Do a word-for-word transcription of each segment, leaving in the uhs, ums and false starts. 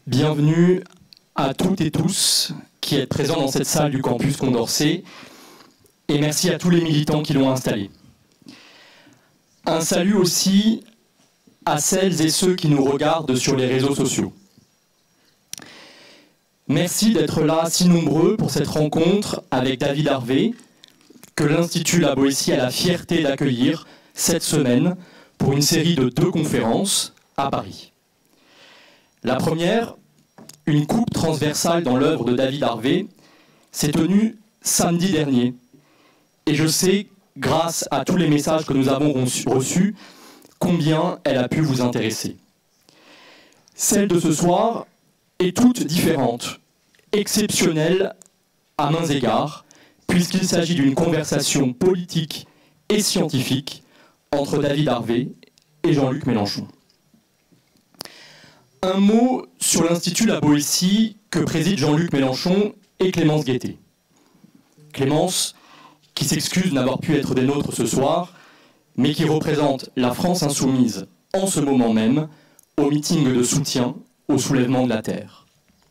Bienvenue à toutes et tous qui êtes présents dans cette salle du campus Condorcet, et merci à tous les militants qui l'ont installée. Un salut aussi à celles et ceux qui nous regardent sur les réseaux sociaux. Merci d'être là si nombreux pour cette rencontre avec David Harvey, que l'Institut La Boétie a la fierté d'accueillir cette semaine pour une série de deux conférences à Paris. La première, une coupe transversale dans l'œuvre de David Harvey, s'est tenue samedi dernier. Et je sais, grâce à tous les messages que nous avons reçus, combien elle a pu vous intéresser. Celle de ce soir est toute différente, exceptionnelle à maints égards, puisqu'il s'agit d'une conversation politique et scientifique entre David Harvey et Jean-Luc Mélenchon. Un mot sur l'Institut La Boétie que préside Jean-Luc Mélenchon et Clémence Guettet. Clémence, qui s'excuse n'avoir pu être des nôtres ce soir, mais qui représente la France insoumise en ce moment même au meeting de soutien au soulèvement de la Terre.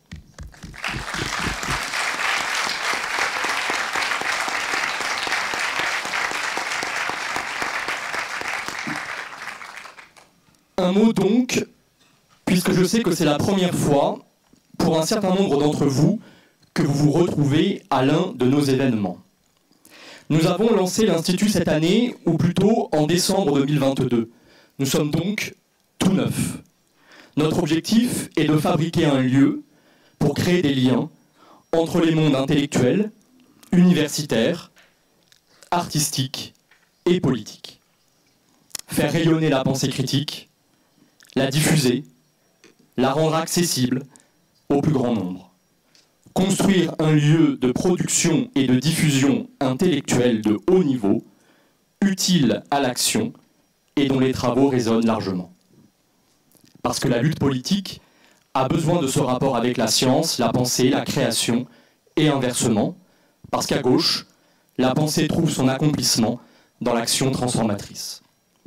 Un mot donc, puisque je sais que c'est la première fois, pour un certain nombre d'entre vous, que vous vous retrouvez à l'un de nos événements. Nous avons lancé l'Institut cette année, ou plutôt en décembre deux mille vingt-deux. Nous sommes donc tout neufs. Notre objectif est de fabriquer un lieu pour créer des liens entre les mondes intellectuels, universitaires, artistiques et politiques. Faire rayonner la pensée critique, la diffuser, la rendre accessible au plus grand nombre. Construire un lieu de production et de diffusion intellectuelle de haut niveau, utile à l'action et dont les travaux résonnent largement. Parce que la lutte politique a besoin de ce rapport avec la science, la pensée, la création et inversement, parce qu'à gauche, la pensée trouve son accomplissement dans l'action transformatrice.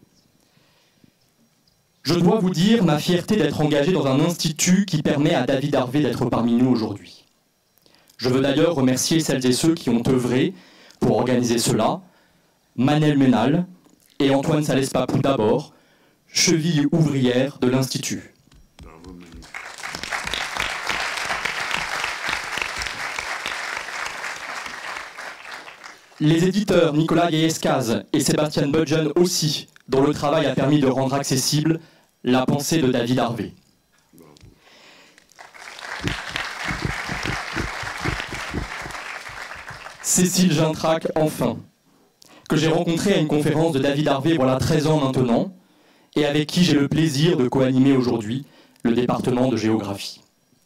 Je dois vous dire ma fierté d'être engagé dans un institut qui permet à David Harvey d'être parmi nous aujourd'hui. Je veux d'ailleurs remercier celles et ceux qui ont œuvré pour organiser cela, Manel Ménal et Antoine Salès-Papou d'abord, cheville ouvrière de l'Institut. Les éditeurs Nicolas Gaillescaz et Sébastien Budgen aussi, dont le travail a permis de rendre accessible la pensée de David Harvey. Cécile Gintrac, enfin, que j'ai rencontrée à une conférence de David Harvey voilà treize ans maintenant, et avec qui j'ai le plaisir de co-animer aujourd'hui le département de géographie.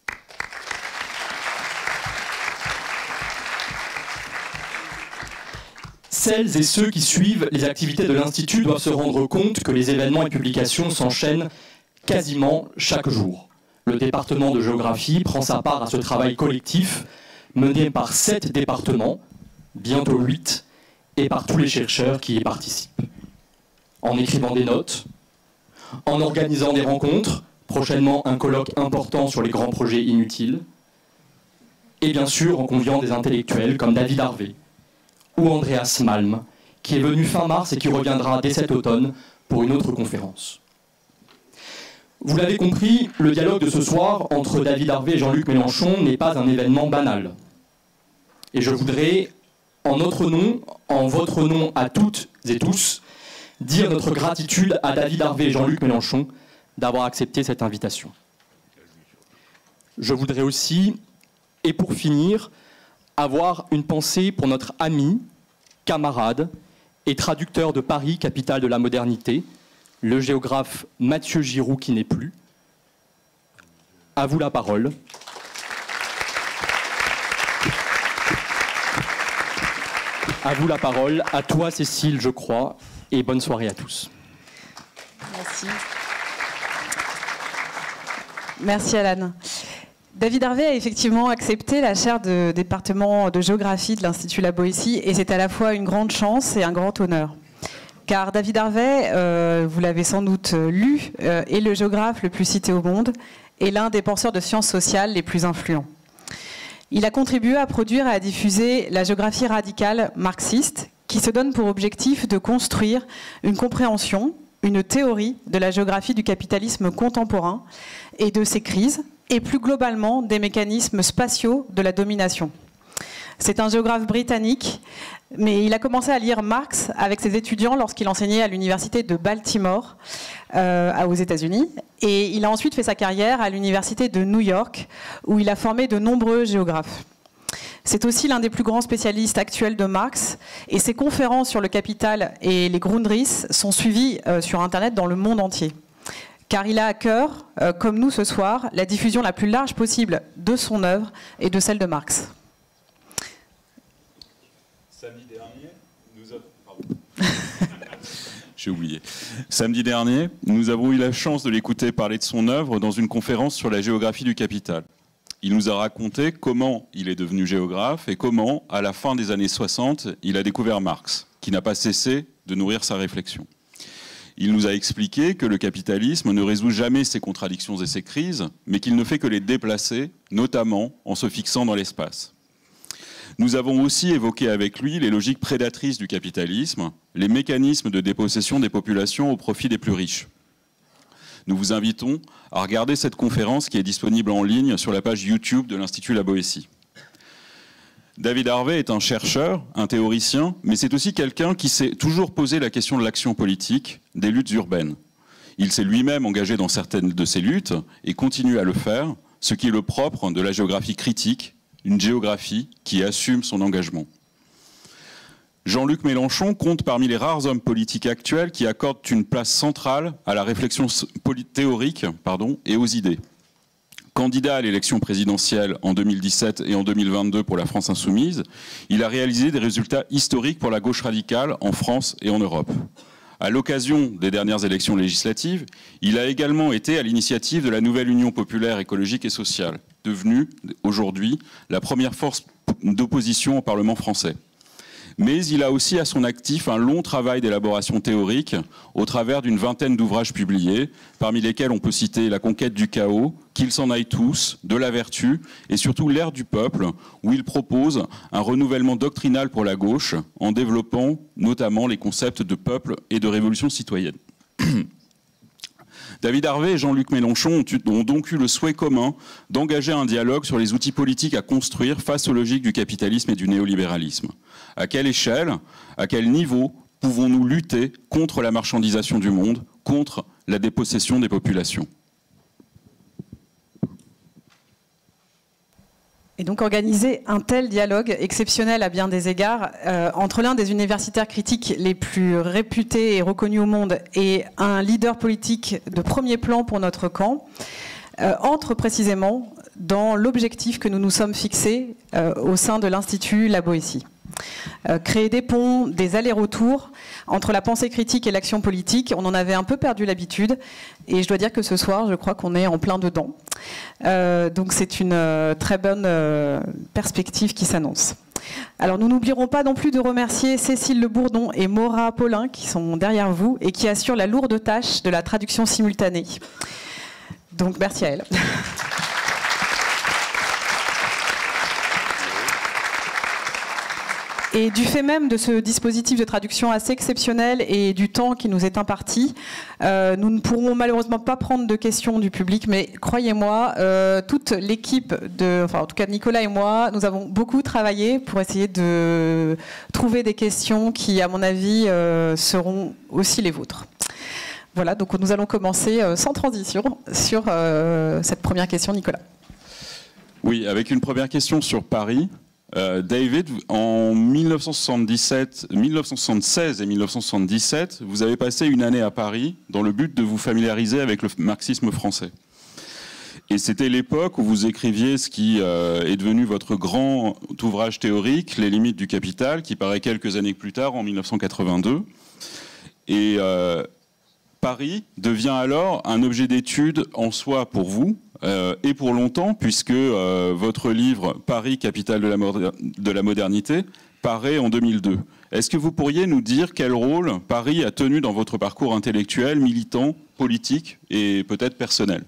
Celles et ceux qui suivent les activités de l'Institut doivent se rendre compte que les événements et publications s'enchaînent quasiment chaque jour. Le département de géographie prend sa part à ce travail collectif mené par sept départements, bientôt huit, et par tous les chercheurs qui y participent. En écrivant des notes, en organisant des rencontres, prochainement un colloque important sur les grands projets inutiles, et bien sûr en conviant des intellectuels comme David Harvey, ou Andreas Malm, qui est venu fin mars et qui reviendra dès cet automne pour une autre conférence. Vous l'avez compris, le dialogue de ce soir entre David Harvey et Jean-Luc Mélenchon n'est pas un événement banal. Et je voudrais, en notre nom, en votre nom à toutes et tous, dire notre gratitude à David Harvey et Jean-Luc Mélenchon d'avoir accepté cette invitation. Je voudrais aussi, et pour finir, avoir une pensée pour notre ami, camarade et traducteur de Paris, capitale de la modernité, le géographe Mathieu Giroux qui n'est plus. À vous la parole. À vous la parole, à toi Cécile, je crois, et bonne soirée à tous. Merci. Merci Alan. David Harvey a effectivement accepté la chaire de département de géographie de l'Institut La Boétie et c'est à la fois une grande chance et un grand honneur. car David Harvey, euh, vous l'avez sans doute lu, euh, est le géographe le plus cité au monde et l'un des penseurs de sciences sociales les plus influents. Il a contribué à produire et à diffuser la géographie radicale marxiste, qui se donne pour objectif de construire une compréhension, une théorie de la géographie du capitalisme contemporain et de ses crises, et plus globalement des mécanismes spatiaux de la domination. C'est un géographe britannique, mais il a commencé à lire Marx avec ses étudiants lorsqu'il enseignait à l'université de Baltimore, euh, aux États-Unis. Et il a ensuite fait sa carrière à l'université de New York, où il a formé de nombreux géographes. C'est aussi l'un des plus grands spécialistes actuels de Marx, et ses conférences sur le capital et les Grundrisse sont suivies euh, sur Internet dans le monde entier. Car il a à cœur, euh, comme nous ce soir, la diffusion la plus large possible de son œuvre et de celle de Marx. Samedi dernier, nous avons... Pardon. J'ai oublié. Samedi dernier, nous avons eu la chance de l'écouter parler de son œuvre dans une conférence sur la géographie du capital. Il nous a raconté comment il est devenu géographe et comment, à la fin des années soixante, il a découvert Marx, qui n'a pas cessé de nourrir sa réflexion. Il nous a expliqué que le capitalisme ne résout jamais ses contradictions et ses crises, mais qu'il ne fait que les déplacer, notamment en se fixant dans l'espace. Nous avons aussi évoqué avec lui les logiques prédatrices du capitalisme, les mécanismes de dépossession des populations au profit des plus riches. Nous vous invitons à regarder cette conférence qui est disponible en ligne sur la page YouTube de l'Institut La Boétie. David Harvey est un chercheur, un théoricien, mais c'est aussi quelqu'un qui s'est toujours posé la question de l'action politique, des luttes urbaines. Il s'est lui-même engagé dans certaines de ces luttes et continue à le faire, ce qui est le propre de la géographie critique, une géographie qui assume son engagement. Jean-Luc Mélenchon compte parmi les rares hommes politiques actuels qui accordent une place centrale à la réflexion théorique pardon, et aux idées. Candidat à l'élection présidentielle en deux mille dix-sept et en deux mille vingt-deux pour la France Insoumise, il a réalisé des résultats historiques pour la gauche radicale en France et en Europe. À l'occasion des dernières élections législatives, il a également été à l'initiative de la nouvelle Union populaire écologique et sociale, devenue aujourd'hui la première force d'opposition au Parlement français. Mais il a aussi à son actif un long travail d'élaboration théorique au travers d'une vingtaine d'ouvrages publiés, parmi lesquels on peut citer La conquête du chaos, Qu'ils s'en aillent tous, De la vertu et surtout L'ère du peuple, où il propose un renouvellement doctrinal pour la gauche en développant notamment les concepts de peuple et de révolution citoyenne. David Harvey et Jean-Luc Mélenchon ont donc eu le souhait commun d'engager un dialogue sur les outils politiques à construire face aux logiques du capitalisme et du néolibéralisme. À quelle échelle, à quel niveau pouvons-nous lutter contre la marchandisation du monde, contre la dépossession des populations ? Et donc organiser un tel dialogue exceptionnel à bien des égards euh, entre l'un des universitaires critiques les plus réputés et reconnus au monde et un leader politique de premier plan pour notre camp euh, entre précisément dans l'objectif que nous nous sommes fixés euh, au sein de l'Institut La Boétie. Euh, créer des ponts, des allers-retours entre la pensée critique et l'action politique. On en avait un peu perdu l'habitude et je dois dire que ce soir, je crois qu'on est en plein dedans. Euh, donc c'est une euh, très bonne euh, perspective qui s'annonce. Alors nous n'oublierons pas non plus de remercier Cécile Le Bourdon et Maura Paulin qui sont derrière vous et qui assurent la lourde tâche de la traduction simultanée. Donc merci à elles. Et du fait même de ce dispositif de traduction assez exceptionnel et du temps qui nous est imparti, euh, nous ne pourrons malheureusement pas prendre de questions du public, mais croyez-moi, euh, toute l'équipe, de, enfin en tout cas Nicolas et moi, nous avons beaucoup travaillé pour essayer de trouver des questions qui, à mon avis, euh, seront aussi les vôtres. Voilà, donc nous allons commencer euh, sans transition sur euh, cette première question, Nicolas. Oui, avec une première question sur Paris. Euh, David, en mille neuf cent soixante-dix-sept, mille neuf cent soixante-seize et mille neuf cent soixante-dix-sept, vous avez passé une année à Paris dans le but de vous familiariser avec le marxisme français. Et c'était l'époque où vous écriviez ce qui euh, est devenu votre grand ouvrage théorique, Les limites du capital, qui paraît quelques années plus tard, en mille neuf cent quatre-vingt-deux. Et euh, Paris devient alors un objet d'étude en soi pour vous, Euh, et pour longtemps, puisque euh, votre livre « Paris, capitale de la, de la modernité » paraît en deux mille deux. Est-ce que vous pourriez nous dire quel rôle Paris a tenu dans votre parcours intellectuel, militant, politique et peut-être personnel?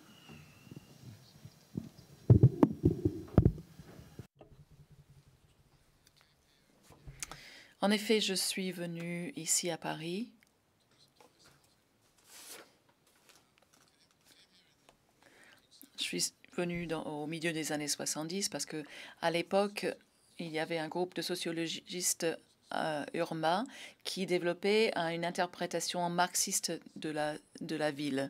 En effet, je suis venue ici à Paris Je suis venue dans, au milieu des années soixante-dix parce que à l'époque, il y avait un groupe de sociologistes euh, urbains qui développait euh, une interprétation marxiste de la, de la ville.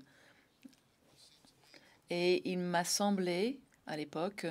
Et il m'a semblé, à l'époque,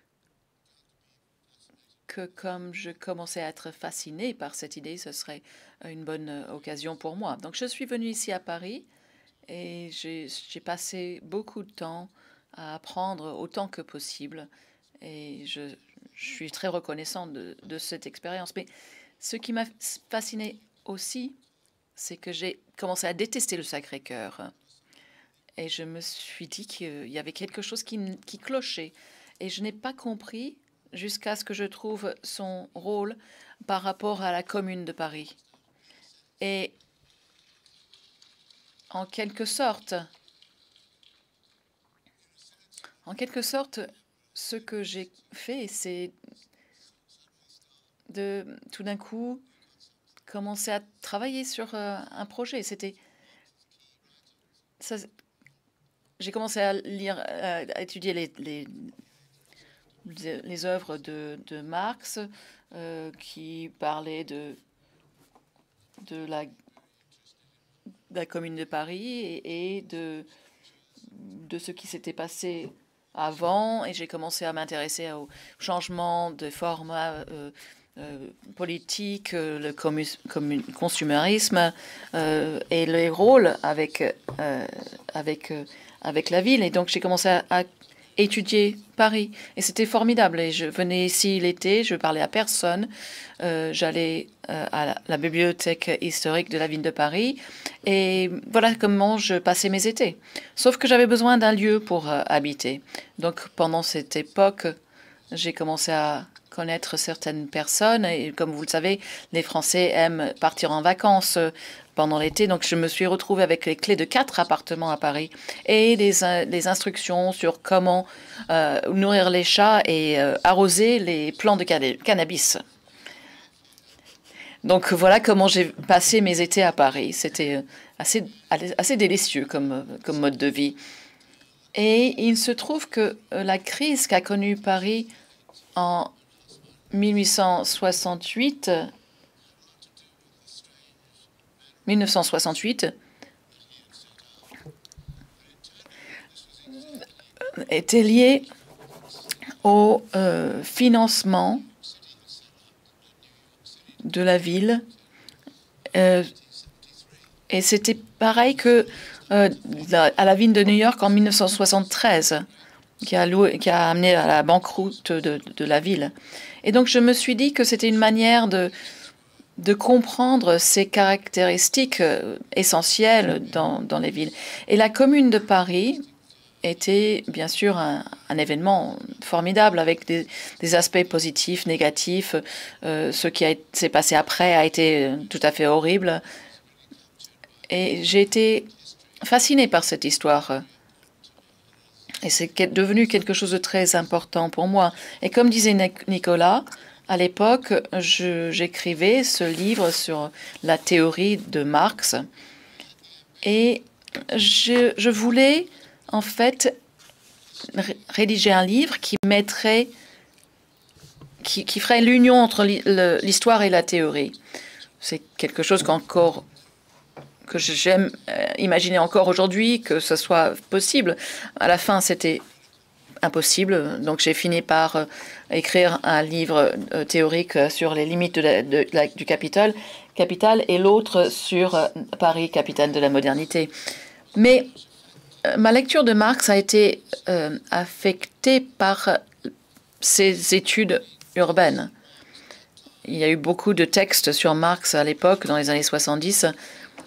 que comme je commençais à être fascinée par cette idée, ce serait une bonne occasion pour moi. Donc je suis venue ici à Paris et j'ai passé beaucoup de temps à apprendre autant que possible. Et je, je suis très reconnaissante de, de cette expérience. Mais ce qui m'a fascinée aussi, c'est que j'ai commencé à détester le Sacré-Cœur. Et je me suis dit qu'il y avait quelque chose qui, qui clochait. Et je n'ai pas compris jusqu'à ce que je trouve son rôle par rapport à la Commune de Paris. Et en quelque sorte, en quelque sorte, ce que j'ai fait, c'est de tout d'un coup commencer à travailler sur euh, un projet. C'était ça. J'ai commencé à lire, à étudier les, les, les œuvres de, de Marx, euh, qui parlaient de, de, la, de la Commune de Paris et, et de, de ce qui s'était passé avant. Et j'ai commencé à m'intéresser au changement de format euh, euh, politique, le consumérisme euh, et les rôles avec, euh, avec euh, avec la ville. Et donc, j'ai commencé à, à étudier Paris. Et c'était formidable. Et je venais ici l'été, je parlais à personne. Euh, J'allais euh, à la, la bibliothèque historique de la ville de Paris. Et voilà comment je passais mes étés. Sauf que j'avais besoin d'un lieu pour euh, habiter. Donc, pendant cette époque, j'ai commencé à connaître certaines personnes. Et comme vous le savez, les Français aiment partir en vacances pendant l'été. Donc, je me suis retrouvée avec les clés de quatre appartements à Paris et des, des instructions sur comment euh, nourrir les chats et euh, arroser les plants de cannabis. Donc, voilà comment j'ai passé mes étés à Paris. C'était assez, assez délicieux comme, comme mode de vie. Et il se trouve que la crise qu'a connue Paris en mille huit cent soixante-huit, mille neuf cent soixante-huit était liée au euh, financement de la ville. Euh, et c'était pareil que euh, à la ville de New York en mille neuf cent soixante-treize, qui a, loué, qui a amené à la banqueroute de, de la ville. Et donc, je me suis dit que c'était une manière de, de comprendre ces caractéristiques essentielles dans, dans les villes. Et la Commune de Paris était bien sûr un, un événement formidable avec des, des aspects positifs, négatifs. Euh, ce qui s'est passé après a été tout à fait horrible. Et j'ai été fascinée par cette histoire. Et c'est devenu quelque chose de très important pour moi. Et comme disait Nicolas, à l'époque, j'écrivais ce livre sur la théorie de Marx. Et je, je voulais, en fait, rédiger un livre qui mettrait, qui, qui ferait l'union entre l'histoire et la théorie. C'est quelque chose qu'encore que j'aime imaginer encore aujourd'hui que ce soit possible. À la fin, c'était impossible. Donc, j'ai fini par euh, écrire un livre euh, théorique sur les limites de la, de la, du Capitole, Capital et l'autre sur euh, Paris, capitale de la modernité. Mais euh, ma lecture de Marx a été euh, affectée par ses études urbaines. Il y a eu beaucoup de textes sur Marx à l'époque, dans les années soixante-dix.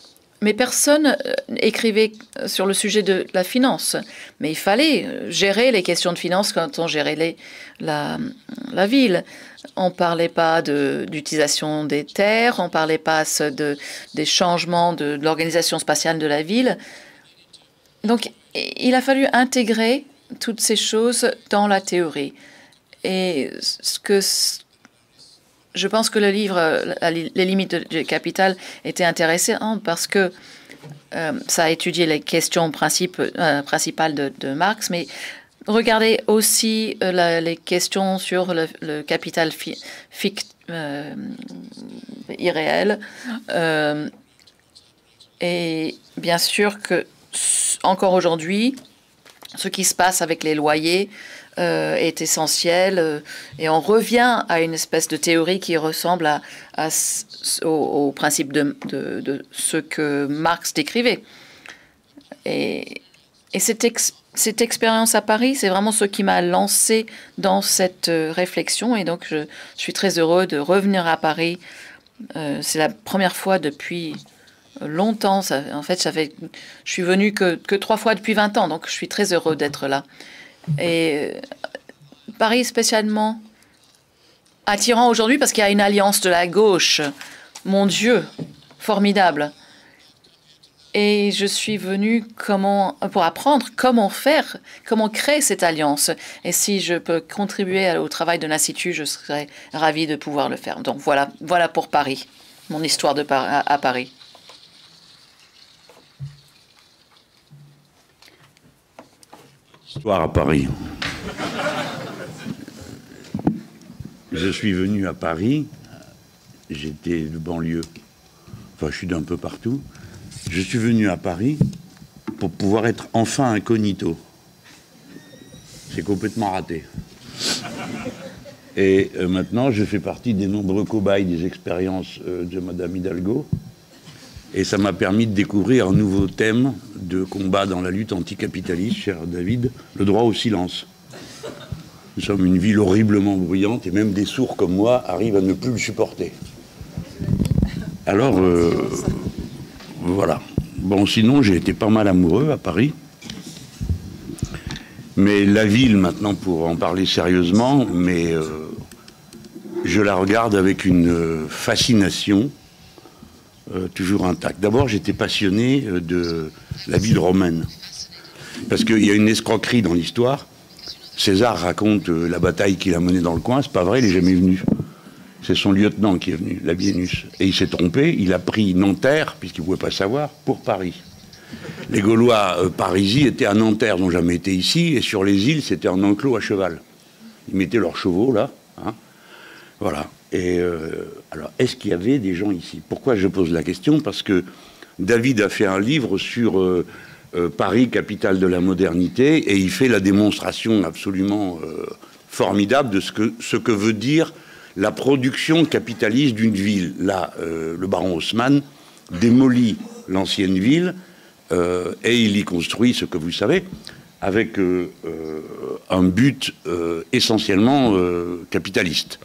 mais personne écrivait sur le sujet de la finance. Mais il fallait gérer les questions de finance quand on gérait les, la, la ville. On ne parlait pas d'utilisation des terres, on ne parlait pas de, des changements de, de l'organisation spatiale de la ville. Donc, il a fallu intégrer toutes ces choses dans la théorie. Et ce que je pense que le livre Les limites du capital était intéressant parce que euh, ça a étudié les questions principes, euh, principales de, de Marx, mais regardez aussi euh, la, les questions sur le, le capital fi, fict, euh, irréel. Euh, et bien sûr que encore aujourd'hui, ce qui se passe avec les loyers euh, est essentiel euh, et on revient à une espèce de théorie qui ressemble à, à, au, au principe de, de, de ce que Marx décrivait. Et, et cette, ex, cette expérience à Paris, c'est vraiment ce qui m'a lancé dans cette réflexion et donc je, je suis très heureux de revenir à Paris. Euh, c'est la première fois depuis longtemps. Ça, en fait, ça fait, je suis venue que, que trois fois depuis vingt ans, donc je suis très heureux d'être là. Et euh, Paris spécialement attirant aujourd'hui parce qu'il y a une alliance de la gauche. Mon Dieu, formidable. Et je suis venue comment, pour apprendre comment faire, comment créer cette alliance. Et si je peux contribuer au travail de l'Institut, je serais ravie de pouvoir le faire. Donc voilà, voilà pour Paris, mon histoire de Par- à, à Paris. Histoire à Paris. Je suis venu à Paris, j'étais de banlieue, enfin je suis d'un peu partout. Je suis venu à Paris pour pouvoir être enfin incognito. C'est complètement raté. Et euh, maintenant, je fais partie des nombreux cobayes des expériences euh, de Madame Hidalgo. Et ça m'a permis de découvrir un nouveau thème de combat dans la lutte anticapitaliste, cher David, le droit au silence. Nous sommes une ville horriblement bruyante et même des sourds comme moi arrivent à ne plus le supporter. Alors, euh, voilà. Bon, sinon, j'ai été pas mal amoureux à Paris. Mais la ville, maintenant, pour en parler sérieusement, mais euh, je la regarde avec une fascination euh, toujours intacte. D'abord, j'étais passionné de la ville romaine. Parce qu'il y a une escroquerie dans l'histoire. César raconte euh, la bataille qu'il a menée dans le coin. C'est pas vrai, il n'est jamais venu. C'est son lieutenant qui est venu, Labienus. Et il s'est trompé, il a pris Nanterre, puisqu'il ne pouvait pas savoir, pour Paris. Les Gaulois euh, parisis étaient à Nanterre, ils n'ont jamais été ici, et sur les îles, c'était en enclos à cheval. Ils mettaient leurs chevaux, là. Hein, voilà. Et euh, alors, est-ce qu'il y avait des gens ici? Pourquoi je pose la question? Parce que David a fait un livre sur euh, euh, Paris, capitale de la modernité, et il fait la démonstration absolument euh, formidable de ce que, ce que veut dire la production capitaliste d'une ville. Là, euh, le baron Haussmann démolit l'ancienne ville euh, et il y construit ce que vous savez, avec euh, euh, un but euh, essentiellement euh, capitaliste.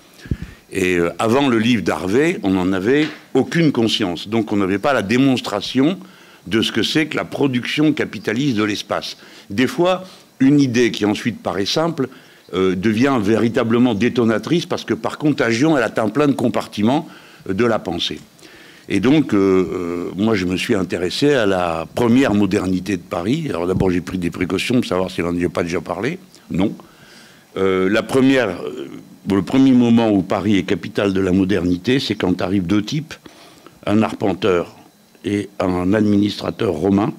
Et euh, avant le livre d'Harvey, on n'en avait aucune conscience. Donc on n'avait pas la démonstration de ce que c'est que la production capitaliste de l'espace. Des fois, une idée qui ensuite paraît simple Euh, devient véritablement détonatrice parce que par contagion, elle atteint plein de compartiments euh, de la pensée. Et donc, euh, euh, moi, je me suis intéressé à la première modernité de Paris. Alors d'abord, j'ai pris des précautions pour savoir si on n'y a pas déjà parlé. Non. Euh, la première, euh, le premier moment où Paris est capitale de la modernité, c'est quand arrivent deux types, un arpenteur et un administrateur romain.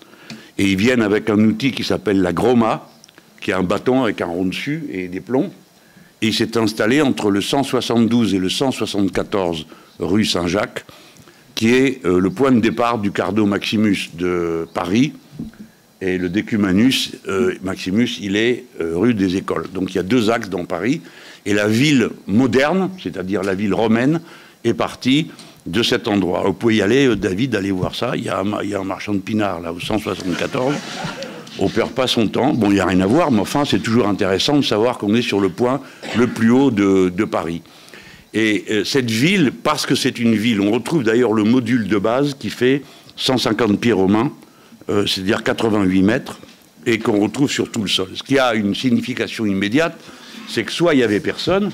Et ils viennent avec un outil qui s'appelle la groma, qui a un bâton avec un rond dessus et des plombs. Et il s'est installé entre le cent soixante-douze et le cent soixante-quatorze rue Saint-Jacques, qui est euh, le point de départ du Cardo Maximus de Paris. Et le Decumanus euh, Maximus, il est euh, rue des Écoles. Donc il y a deux axes dans Paris. Et la ville moderne, c'est-à-dire la ville romaine, est partie de cet endroit. Vous pouvez y aller, euh, David, allez voir ça. Il y a un, il y a un marchand de pinard, là, au cent soixante-quatorze. On ne perd pas son temps. Bon, il n'y a rien à voir, mais enfin, c'est toujours intéressant de savoir qu'on est sur le point le plus haut de, de Paris. Et euh, cette ville, parce que c'est une ville, on retrouve d'ailleurs le module de base qui fait cent cinquante pieds romains, euh, c'est-à-dire quatre-vingt-huit mètres, et qu'on retrouve sur tout le sol. Ce qui a une signification immédiate, c'est que soit il n'y avait personne,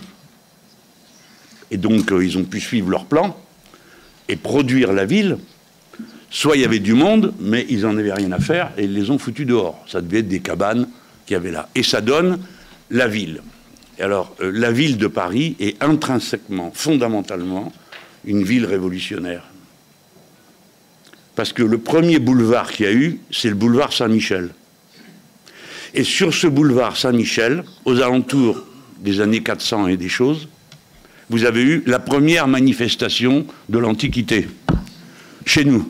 et donc euh, ils ont pu suivre leur plan et produire la ville, soit il y avait du monde, mais ils n'en avaient rien à faire, et ils les ont foutus dehors. Ça devait être des cabanes qu'il y avait là. Et ça donne la ville. Et alors, euh, la ville de Paris est intrinsèquement, fondamentalement, une ville révolutionnaire. Parce que le premier boulevard qu'il y a eu, c'est le boulevard Saint-Michel. Et sur ce boulevard Saint-Michel, aux alentours des années quatre cents et des choses, vous avez eu la première manifestation de l'Antiquité, chez nous.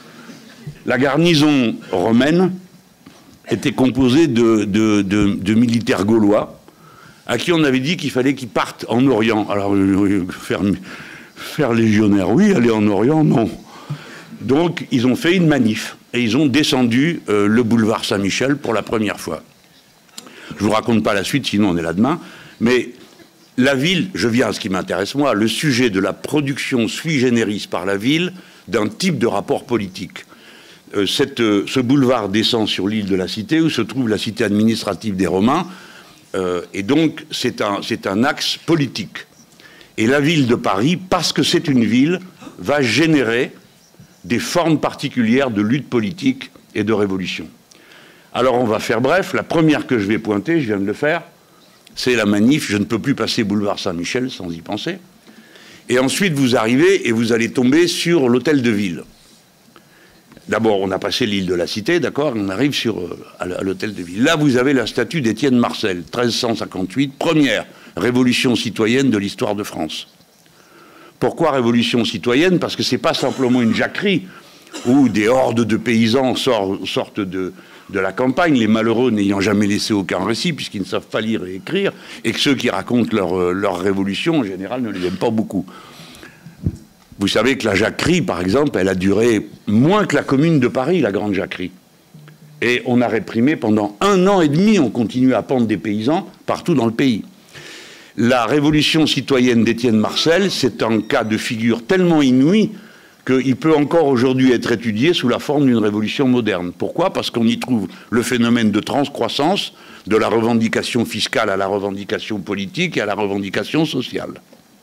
La garnison romaine était composée de, de, de, de militaires gaulois, à qui on avait dit qu'il fallait qu'ils partent en Orient. Alors, faire, faire légionnaire, oui, aller en Orient, non. Donc, ils ont fait une manif, et ils ont descendu euh, le boulevard Saint-Michel pour la première fois. Je ne vous raconte pas la suite, sinon on est là demain, mais la ville, je viens à ce qui m'intéresse moi, le sujet de la production sui generis par la ville d'un type de rapport politique. Euh, cette, euh, ce boulevard descend sur l'île de la Cité, où se trouve la cité administrative des Romains, euh, et donc c'est un, c'est un axe politique. Et la ville de Paris, parce que c'est une ville, va générer des formes particulières de lutte politique et de révolution. Alors on va faire bref, la première que je vais pointer, je viens de le faire, c'est la manif, je ne peux plus passer boulevard Saint-Michel sans y penser. Et ensuite vous arrivez et vous allez tomber sur l'hôtel de ville. D'abord on a passé l'île de la Cité, d'accord, on arrive sur, euh, à l'hôtel de ville. Là vous avez la statue d'Étienne Marcel, mille trois cent cinquante-huit, première révolution citoyenne de l'histoire de France. Pourquoi révolution citoyenne? Parce que c'est pas simplement une jacquerie où des hordes de paysans sortent, sortent de, de la campagne, les malheureux n'ayant jamais laissé aucun récit puisqu'ils ne savent pas lire et écrire, et que ceux qui racontent leur, leur révolution en général ne les aiment pas beaucoup. Vous savez que la jacquerie, par exemple, elle a duré moins que la commune de Paris, la grande jacquerie. Et on a réprimé pendant un an et demi, on continue à pendre des paysans partout dans le pays. La révolution citoyenne d'Étienne Marcel, c'est un cas de figure tellement inouï qu'il peut encore aujourd'hui être étudié sous la forme d'une révolution moderne. Pourquoi? Parce qu'on y trouve le phénomène de transcroissance, de la revendication fiscale à la revendication politique et à la revendication sociale.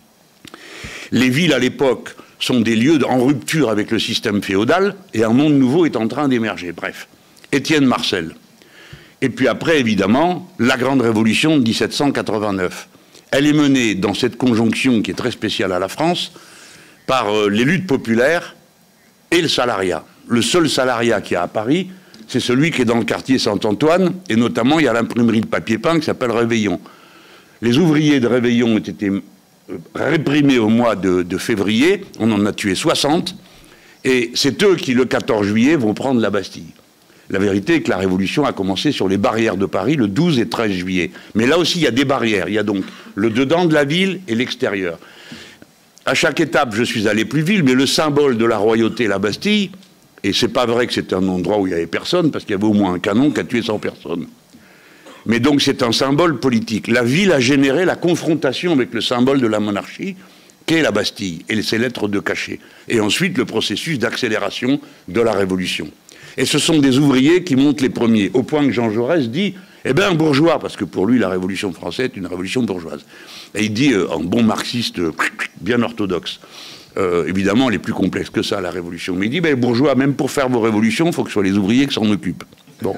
Les villes, à l'époque, sont des lieux en rupture avec le système féodal, et un monde nouveau est en train d'émerger. Bref, Étienne Marcel. Et puis après, évidemment, la grande révolution de mille sept cent quatre-vingt-neuf. Elle est menée dans cette conjonction qui est très spéciale à la France, par euh, les luttes populaires et le salariat. Le seul salariat qu'il y a à Paris, c'est celui qui est dans le quartier Saint-Antoine, et notamment il y a l'imprimerie de papier peint qui s'appelle Réveillon. Les ouvriers de Réveillon ont été réprimés au mois de, de février, on en a tué soixante, et c'est eux qui, le quatorze juillet, vont prendre la Bastille. La vérité est que la Révolution a commencé sur les barrières de Paris le douze et treize juillet. Mais là aussi, il y a des barrières. Il y a donc le dedans de la ville et l'extérieur. À chaque étape, je suis allé plus vite, mais le symbole de la royauté, la Bastille, et c'est pas vrai que c'est un endroit où il n'y avait personne, parce qu'il y avait au moins un canon qui a tué cent personnes. Mais donc c'est un symbole politique. La ville a généré la confrontation avec le symbole de la monarchie, qu'est la Bastille, et ses lettres de cachet. Et ensuite, le processus d'accélération de la Révolution. Et ce sont des ouvriers qui montent les premiers, au point que Jean Jaurès dit, eh bien, bourgeois, parce que pour lui, la Révolution française est une révolution bourgeoise. Et il dit, euh, en bon marxiste, euh, bien orthodoxe, euh, évidemment, elle est plus complexe que ça, la Révolution. Mais il dit, ben, bourgeois, même pour faire vos révolutions, il faut que ce soit les ouvriers qui s'en occupent. Bon.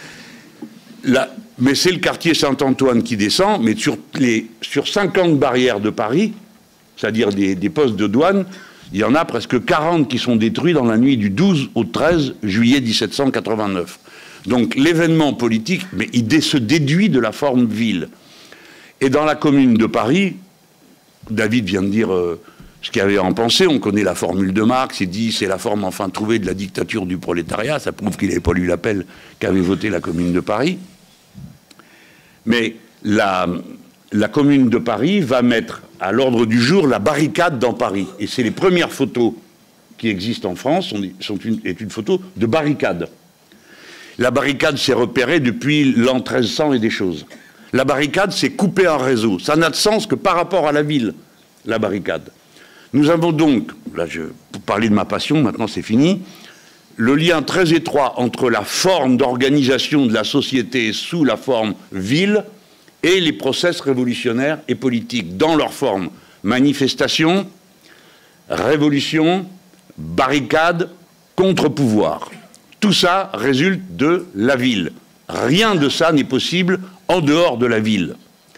Là, mais c'est le quartier Saint-Antoine qui descend, mais sur, les, sur cinquante barrières de Paris, c'est-à-dire des, des postes de douane, il y en a presque quarante qui sont détruits dans la nuit du douze au treize juillet mille sept cent quatre-vingt-neuf. Donc l'événement politique, mais il se déduit de la forme ville. Et dans la commune de Paris, David vient de dire euh, ce qu'il avait en pensée, on connaît la formule de Marx, il dit c'est la forme enfin trouvée de la dictature du prolétariat, ça prouve qu'il n'avait pas lu l'appel qu'avait voté la commune de Paris. Mais la, la commune de Paris va mettre à l'ordre du jour la barricade dans Paris. Et c'est les premières photos qui existent en France, sont, sont une, est une photo de barricade. La barricade s'est repérée depuis l'an treize cents et des choses. La barricade s'est coupée en réseau. Ça n'a de sens que par rapport à la ville, la barricade. Nous avons donc, là je, pour parler de ma passion, maintenant c'est fini, le lien très étroit entre la forme d'organisation de la société sous la forme ville et les process révolutionnaires et politiques dans leur forme manifestation, révolution, barricade, contre-pouvoir. Tout ça résulte de la ville. Rien de ça n'est possible en dehors de la ville.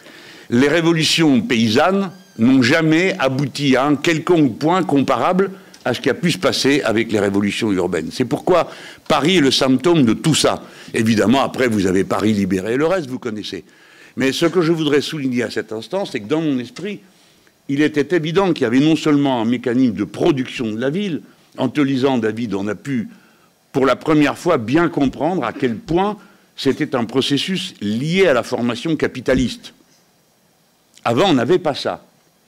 Les révolutions paysannes n'ont jamais abouti à un quelconque point comparable à ce qui a pu se passer avec les révolutions urbaines. C'est pourquoi Paris est le symptôme de tout ça. Évidemment, après, vous avez Paris libéré et le reste, vous connaissez. Mais ce que je voudrais souligner à cet instant, c'est que dans mon esprit, il était évident qu'il y avait non seulement un mécanisme de production de la ville. En te lisant, David, on a pu, pour la première fois, bien comprendre à quel point c'était un processus lié à la formation capitaliste. Avant, on n'avait pas ça.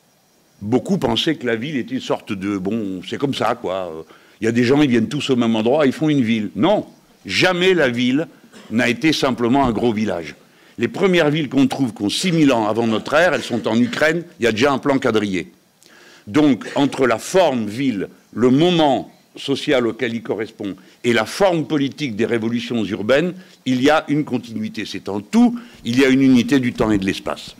Beaucoup pensaient que la ville était une sorte de... Bon, c'est comme ça, quoi. Il y a des gens, ils viennent tous au même endroit, ils font une ville. Non, jamais la ville n'a été simplement un gros village. Les premières villes qu'on trouve, qui ont six mille ans avant notre ère, elles sont en Ukraine, il y a déjà un plan quadrillé. Donc, entre la forme ville, le moment social auquel il correspond, et la forme politique des révolutions urbaines, il y a une continuité. C'est en tout, il y a une unité du temps et de l'espace.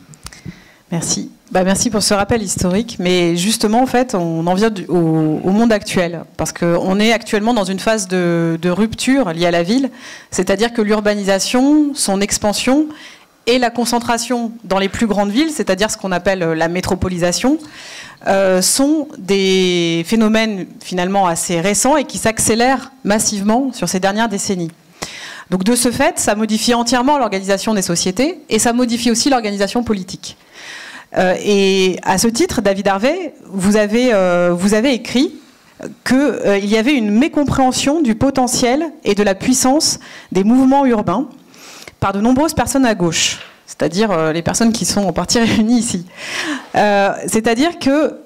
Merci. Bah, merci pour ce rappel historique. Mais justement, en fait, on en vient du, au, au monde actuel. Parce qu'on est actuellement dans une phase de, de rupture liée à la ville. C'est-à-dire que l'urbanisation, son expansion et la concentration dans les plus grandes villes, c'est-à-dire ce qu'on appelle la métropolisation, euh, sont des phénomènes finalement assez récents et qui s'accélèrent massivement sur ces dernières décennies. Donc de ce fait, ça modifie entièrement l'organisation des sociétés et ça modifie aussi l'organisation politique. Euh, et à ce titre, David Harvey, vous avez, euh, vous avez écrit qu'il euh, y avait une mécompréhension du potentiel et de la puissance des mouvements urbains par de nombreuses personnes à gauche, c'est-à-dire euh, les personnes qui sont en partie réunies ici. Euh, c'est-à-dire que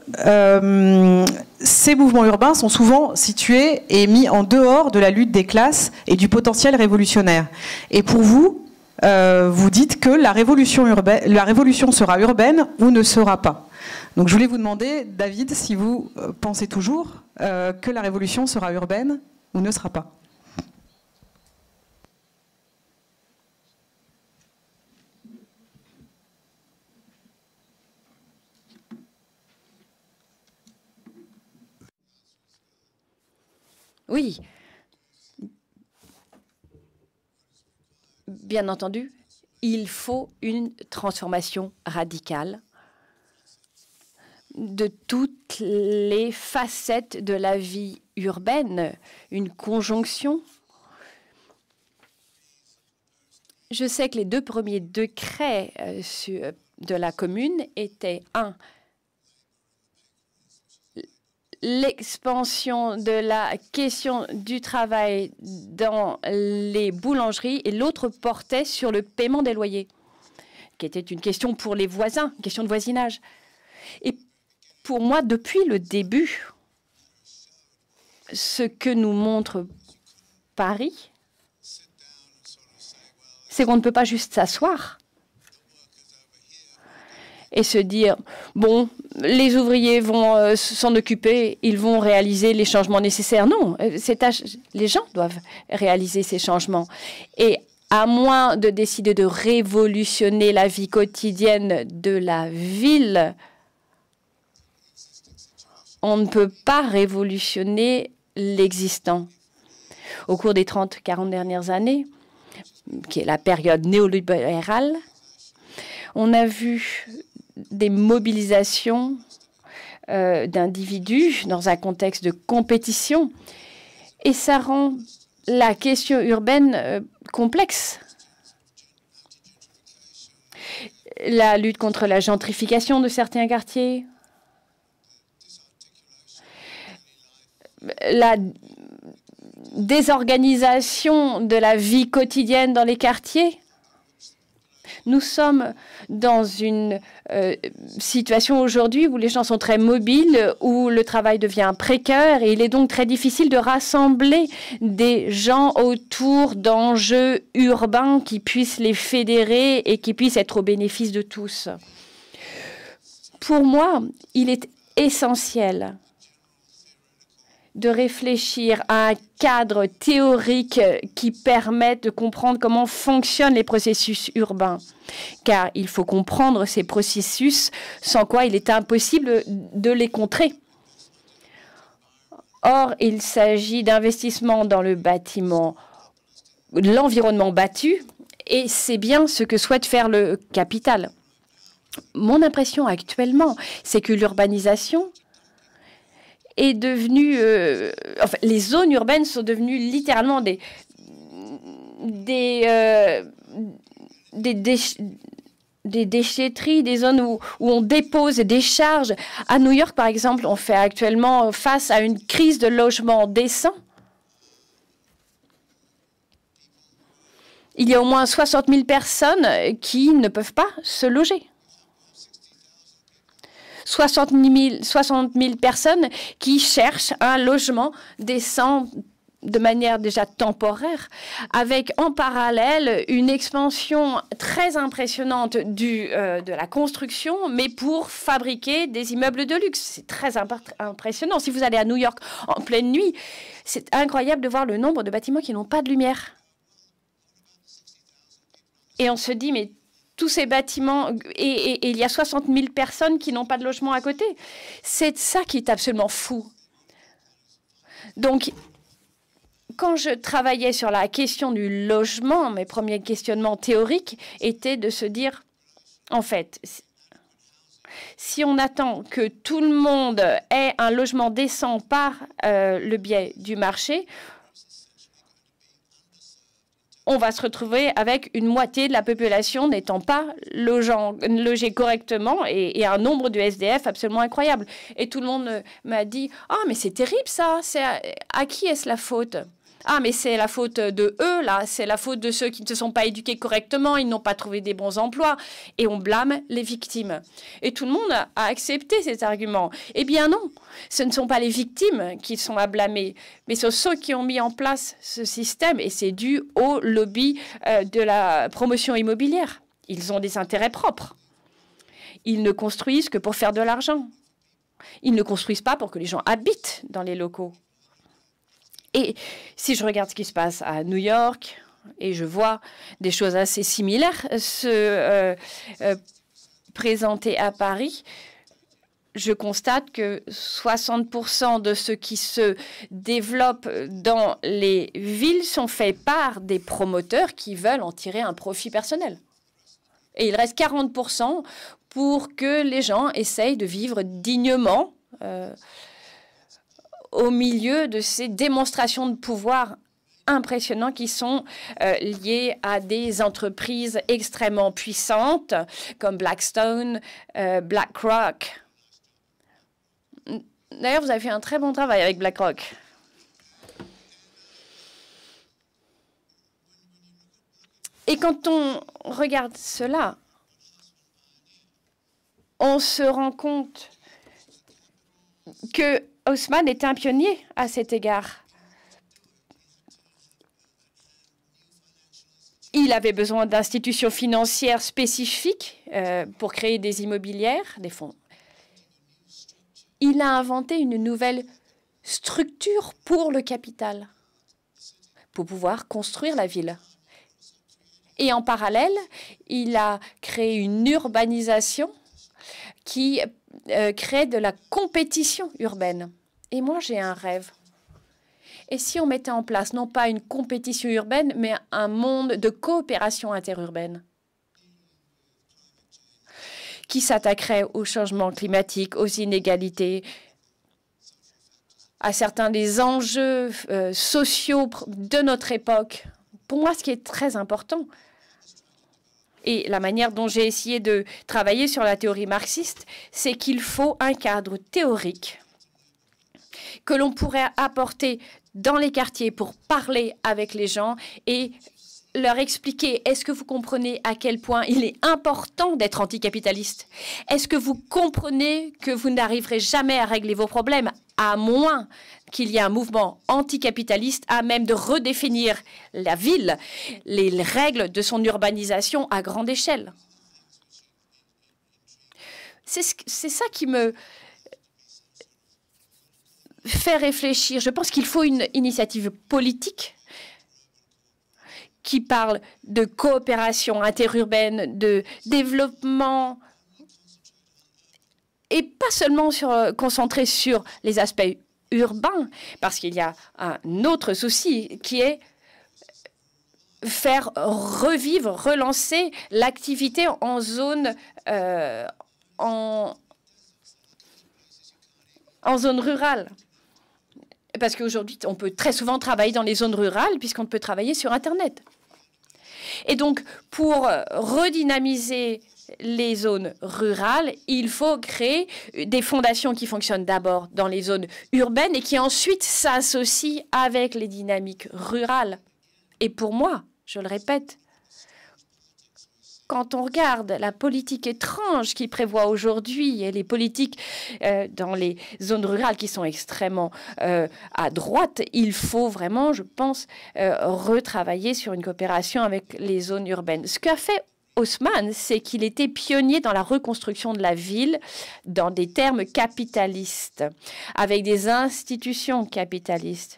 euh, ces mouvements urbains sont souvent situés et mis en dehors de la lutte des classes et du potentiel révolutionnaire. Et pour vous, Euh, vous dites que la révolution, urbaine, la révolution sera urbaine ou ne sera pas. Donc je voulais vous demander, David, si vous euh, pensez toujours euh, que la révolution sera urbaine ou ne sera pas. Oui. Bien entendu, il faut une transformation radicale de toutes les facettes de la vie urbaine, une conjonction. Je sais que les deux premiers décrets de la commune étaient, un, l'expansion de la question du travail dans les boulangeries et l'autre portait sur le paiement des loyers, qui était une question pour les voisins, une question de voisinage. Et pour moi, depuis le début, ce que nous montre Paris, c'est qu'on ne peut pas juste s'asseoir et se dire, bon, les ouvriers vont euh, s'en occuper, ils vont réaliser les changements nécessaires. Non, les gens doivent réaliser ces changements. Et à moins de décider de révolutionner la vie quotidienne de la ville, on ne peut pas révolutionner l'existant. Au cours des trente à quarante dernières années, qui est la période néolibérale, on a vu des mobilisations euh, d'individus dans un contexte de compétition. Et ça rend la question urbaine euh, complexe. La lutte contre la gentrification de certains quartiers, la désorganisation de la vie quotidienne dans les quartiers. Nous sommes dans une euh, situation aujourd'hui où les gens sont très mobiles, où le travail devient précaire et il est donc très difficile de rassembler des gens autour d'enjeux urbains qui puissent les fédérer et qui puissent être au bénéfice de tous. Pour moi, il est essentiel de réfléchir à un cadre théorique qui permette de comprendre comment fonctionnent les processus urbains. Car il faut comprendre ces processus, sans quoi il est impossible de les contrer. Or, il s'agit d'investissements dans le bâtiment, l'environnement bâti, et c'est bien ce que souhaite faire le capital. Mon impression actuellement, c'est que l'urbanisation est devenue... Euh, enfin, les zones urbaines sont devenues littéralement des... des, euh, des, déch des déchetteries, des zones où, où on dépose des décharges. À New York, par exemple, on fait actuellement face à une crise de logement décent. Il y a au moins soixante mille personnes qui ne peuvent pas se loger. soixante mille personnes qui cherchent un logement décent de manière déjà temporaire, avec en parallèle une expansion très impressionnante du, euh, de la construction, mais pour fabriquer des immeubles de luxe. C'est très impressionnant. Si vous allez à New York en pleine nuit, c'est incroyable de voir le nombre de bâtiments qui n'ont pas de lumière. Et on se dit, mais tous ces bâtiments, et, et, et il y a soixante mille personnes qui n'ont pas de logement à côté. C'est ça qui est absolument fou. Donc, quand je travaillais sur la question du logement, mes premiers questionnements théoriques étaient de se dire, en fait, si on attend que tout le monde ait un logement décent par euh, le biais du marché, on va se retrouver avec une moitié de la population n'étant pas logée correctement et, et un nombre de S D F absolument incroyable. Et tout le monde m'a dit « Ah, mais c'est terrible ça, à, à qui est-ce la faute ?» Ah, mais c'est la faute de eux, là, c'est la faute de ceux qui ne se sont pas éduqués correctement, ils n'ont pas trouvé des bons emplois. Et on blâme les victimes. Et tout le monde a accepté cet argument. Eh bien non, ce ne sont pas les victimes qui sont à blâmer, mais ce sont ceux qui ont mis en place ce système, et c'est dû au lobby euh, de la promotion immobilière. Ils ont des intérêts propres. Ils ne construisent que pour faire de l'argent. Ils ne construisent pas pour que les gens habitent dans les locaux. Et si je regarde ce qui se passe à New York, et je vois des choses assez similaires se euh, euh, présenter à Paris, je constate que soixante pour cent de ce qui se développe dans les villes sont faits par des promoteurs qui veulent en tirer un profit personnel. Et il reste quarante pour cent pour que les gens essayent de vivre dignement euh, au milieu de ces démonstrations de pouvoir impressionnants qui sont euh, liés à des entreprises extrêmement puissantes comme Blackstone, euh, BlackRock. D'ailleurs, vous avez fait un très bon travail avec BlackRock. Et quand on regarde cela, on se rend compte que Haussmann est un pionnier à cet égard. Il avait besoin d'institutions financières spécifiques euh, pour créer des immobilières, des fonds. Il a inventé une nouvelle structure pour le capital, pour pouvoir construire la ville. Et en parallèle, il a créé une urbanisation qui euh, crée de la compétition urbaine. Et moi, j'ai un rêve. Et si on mettait en place non pas une compétition urbaine, mais un monde de coopération interurbaine qui s'attaquerait au changement climatique, aux inégalités, à certains des enjeux euh, sociaux de notre époque. Pour moi, ce qui est très important, et la manière dont j'ai essayé de travailler sur la théorie marxiste, c'est qu'il faut un cadre théorique que l'on pourrait apporter dans les quartiers pour parler avec les gens et leur expliquer, est-ce que vous comprenez à quel point il est important d'être anticapitaliste? Est-ce que vous comprenez que vous n'arriverez jamais à régler vos problèmes à moins qu'il y ait un mouvement anticapitaliste à même de redéfinir la ville, les règles de son urbanisation à grande échelle? C'est ce, c'est ça qui me fait réfléchir. Je pense qu'il faut une initiative politique qui parle de coopération interurbaine, de développement, et pas seulement sur, euh, concentré sur les aspects urbains, parce qu'il y a un autre souci qui est faire revivre, relancer l'activité en zone, euh, en, en zone rurale. Parce qu'aujourd'hui, on peut très souvent travailler dans les zones rurales puisqu'on peut travailler sur Internet. Et donc, pour redynamiser les zones rurales, il faut créer des fondations qui fonctionnent d'abord dans les zones urbaines et qui ensuite s'associent avec les dynamiques rurales. Et pour moi, je le répète, quand on regarde la politique étrange qui prévoit aujourd'hui et les politiques euh, dans les zones rurales qui sont extrêmement euh, à droite, il faut vraiment, je pense, euh, retravailler sur une coopération avec les zones urbaines. Ce qu'a fait Haussmann, c'est qu'il était pionnier dans la reconstruction de la ville dans des termes capitalistes, avec des institutions capitalistes.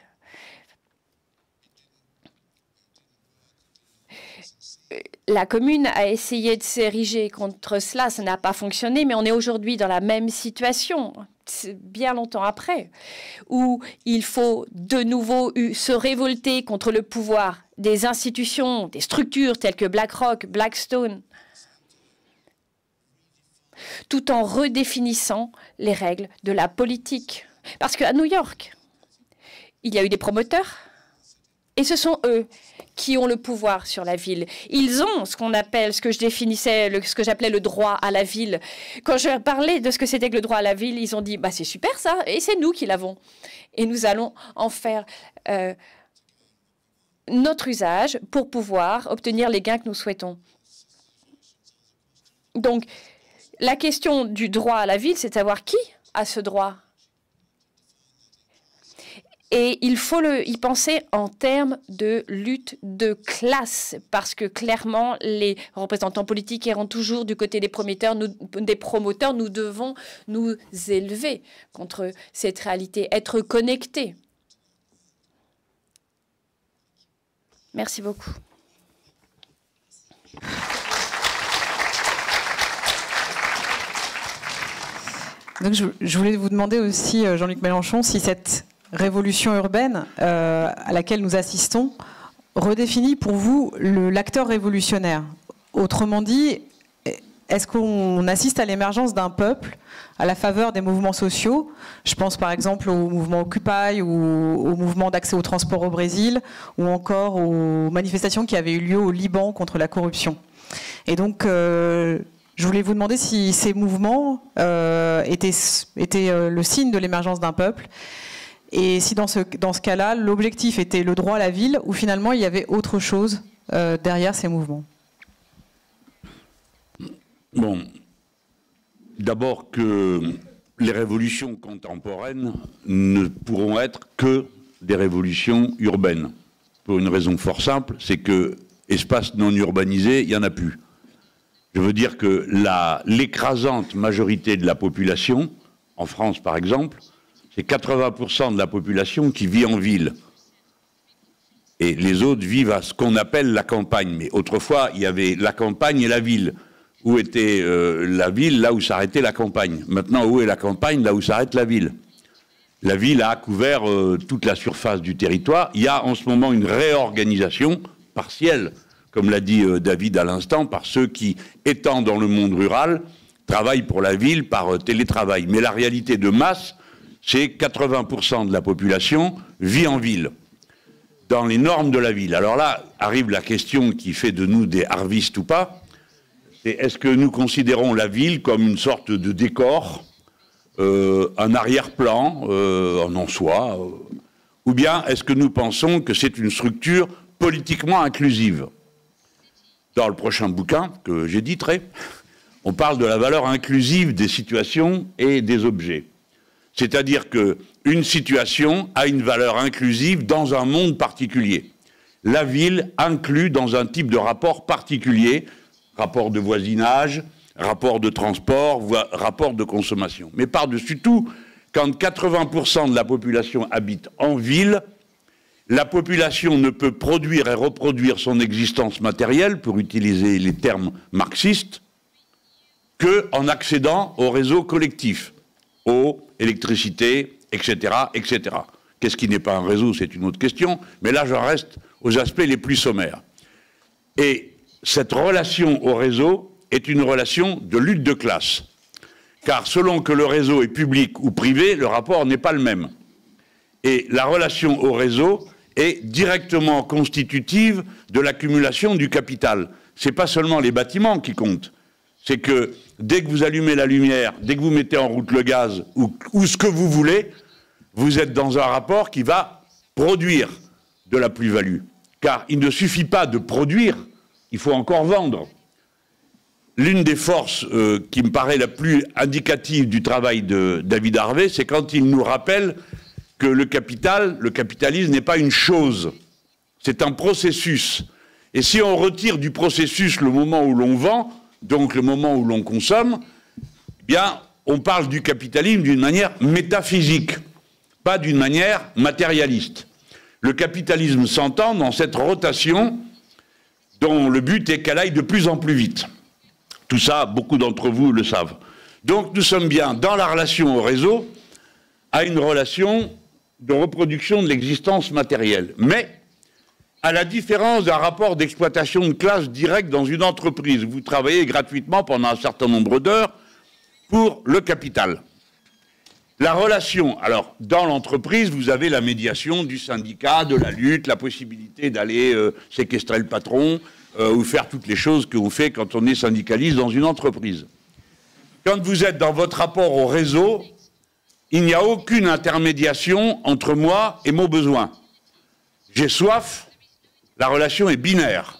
La commune a essayé de s'ériger contre cela, ça n'a pas fonctionné, mais on est aujourd'hui dans la même situation, bien longtemps après, où il faut de nouveau se révolter contre le pouvoir des institutions, des structures telles que BlackRock, Blackstone, tout en redéfinissant les règles de la politique. Parce qu'à New York, il y a eu des promoteurs, et ce sont eux qui ont le pouvoir sur la ville. Ils ont ce qu'on appelle, ce que je définissais, le, ce que j'appelais le droit à la ville. Quand je parlais de ce que c'était que le droit à la ville, ils ont dit bah, « c'est super ça, et c'est nous qui l'avons. » Et nous allons en faire euh, notre usage pour pouvoir obtenir les gains que nous souhaitons. Donc, la question du droit à la ville, c'est de savoir qui a ce droit. Et il faut le, y penser en termes de lutte de classe, parce que clairement, les représentants politiques iront toujours du côté des promoteurs. Nous, des promoteurs, nous devons nous élever contre cette réalité, être connectés. Merci beaucoup. Donc, je, je voulais vous demander aussi, Jean-Luc Mélenchon, si cette révolution urbaine euh, à laquelle nous assistons redéfinit pour vous l'acteur révolutionnaire. Autrement dit, est-ce qu'on assiste à l'émergence d'un peuple à la faveur des mouvements sociaux? Je pense par exemple au mouvement Occupy ou au mouvement d'accès au transport au Brésil ou encore aux manifestations qui avaient eu lieu au Liban contre la corruption. Et donc, euh, je voulais vous demander si ces mouvements euh, étaient, étaient euh, le signe de l'émergence d'un peuple. Et si dans ce, dans ce cas-là, l'objectif était le droit à la ville, ou finalement il y avait autre chose euh, derrière ces mouvements? Bon, d'abord que les révolutions contemporaines ne pourront être que des révolutions urbaines. Pour une raison fort simple, c'est que espace non urbanisé, il n'y en a plus. Je veux dire que l'écrasante majorité de la population, en France par exemple, c'est quatre-vingts pour cent de la population qui vit en ville. Et les autres vivent à ce qu'on appelle la campagne. Mais autrefois, il y avait la campagne et la ville. Où était euh, la ville, là où s'arrêtait la campagne? Maintenant, où est la campagne, là où s'arrête la ville? La ville a couvert euh, toute la surface du territoire. Il y a en ce moment une réorganisation partielle, comme l'a dit euh, David à l'instant, par ceux qui, étant dans le monde rural, travaillent pour la ville par euh, télétravail. Mais la réalité de masse, c'est quatre-vingts pour cent de la population vit en ville, dans les normes de la ville. Alors là, arrive la question qui fait de nous des harvistes ou pas, c'est est-ce que nous considérons la ville comme une sorte de décor, euh, un arrière-plan, euh, en soi, euh, ou bien est-ce que nous pensons que c'est une structure politiquement inclusive? Dans le prochain bouquin que j'éditerai, on parle de la valeur inclusive des situations et des objets. C'est-à-dire qu'une situation a une valeur inclusive dans un monde particulier. La ville inclut dans un type de rapport particulier, rapport de voisinage, rapport de transport, rapport de consommation. Mais par-dessus tout, quand quatre-vingts pour cent de la population habite en ville, la population ne peut produire et reproduire son existence matérielle, pour utiliser les termes marxistes, qu'en accédant au réseau collectif, eau, électricité, et cetera, et cetera. Qu'est-ce qui n'est pas un réseau, c'est une autre question, mais là j'en reste aux aspects les plus sommaires. Et cette relation au réseau est une relation de lutte de classe, car selon que le réseau est public ou privé, le rapport n'est pas le même. Et la relation au réseau est directement constitutive de l'accumulation du capital. Ce n'est pas seulement les bâtiments qui comptent, c'est que dès que vous allumez la lumière, dès que vous mettez en route le gaz ou, ou ce que vous voulez, vous êtes dans un rapport qui va produire de la plus-value. Car il ne suffit pas de produire, il faut encore vendre. L'une des forces euh, qui me paraît la plus indicative du travail de David Harvey, c'est quand il nous rappelle que le capital, le capitalisme n'est pas une chose, c'est un processus. Et si on retire du processus le moment où l'on vend, donc le moment où l'on consomme, eh bien, on parle du capitalisme d'une manière métaphysique, pas d'une manière matérialiste. Le capitalisme s'entend dans cette rotation dont le but est qu'elle aille de plus en plus vite. Tout ça, beaucoup d'entre vous le savent. Donc nous sommes bien dans la relation au réseau à une relation de reproduction de l'existence matérielle. Mais, à la différence d'un rapport d'exploitation de classe direct dans une entreprise, vous travaillez gratuitement pendant un certain nombre d'heures pour le capital. La relation, alors, dans l'entreprise, vous avez la médiation du syndicat, de la lutte, la possibilité d'aller euh, séquestrer le patron, euh, ou faire toutes les choses que vous faites quand on est syndicaliste dans une entreprise. Quand vous êtes dans votre rapport au réseau, il n'y a aucune intermédiation entre moi et mon besoin. J'ai soif, la relation est binaire,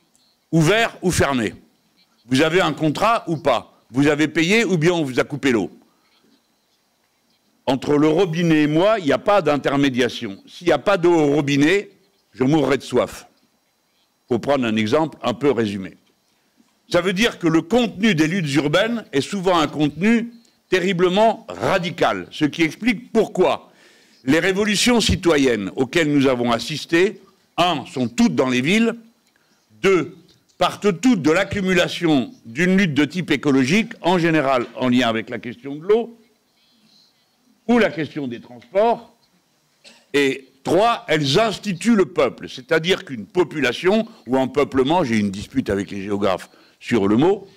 ouvert ou fermé. Vous avez un contrat ou pas, vous avez payé ou bien on vous a coupé l'eau. Entre le robinet et moi, il n'y a pas d'intermédiation. S'il n'y a pas d'eau au robinet, je mourrai de soif. Il faut prendre un exemple un peu résumé. Ça veut dire que le contenu des luttes urbaines est souvent un contenu terriblement radical, ce qui explique pourquoi les révolutions citoyennes auxquelles nous avons assisté, un, sont toutes dans les villes, deux, partent toutes de l'accumulation d'une lutte de type écologique, en général en lien avec la question de l'eau, ou la question des transports, et trois, elles instituent le peuple, c'est-à-dire qu'une population, ou un peuplement, j'ai une dispute avec les géographes sur le mot,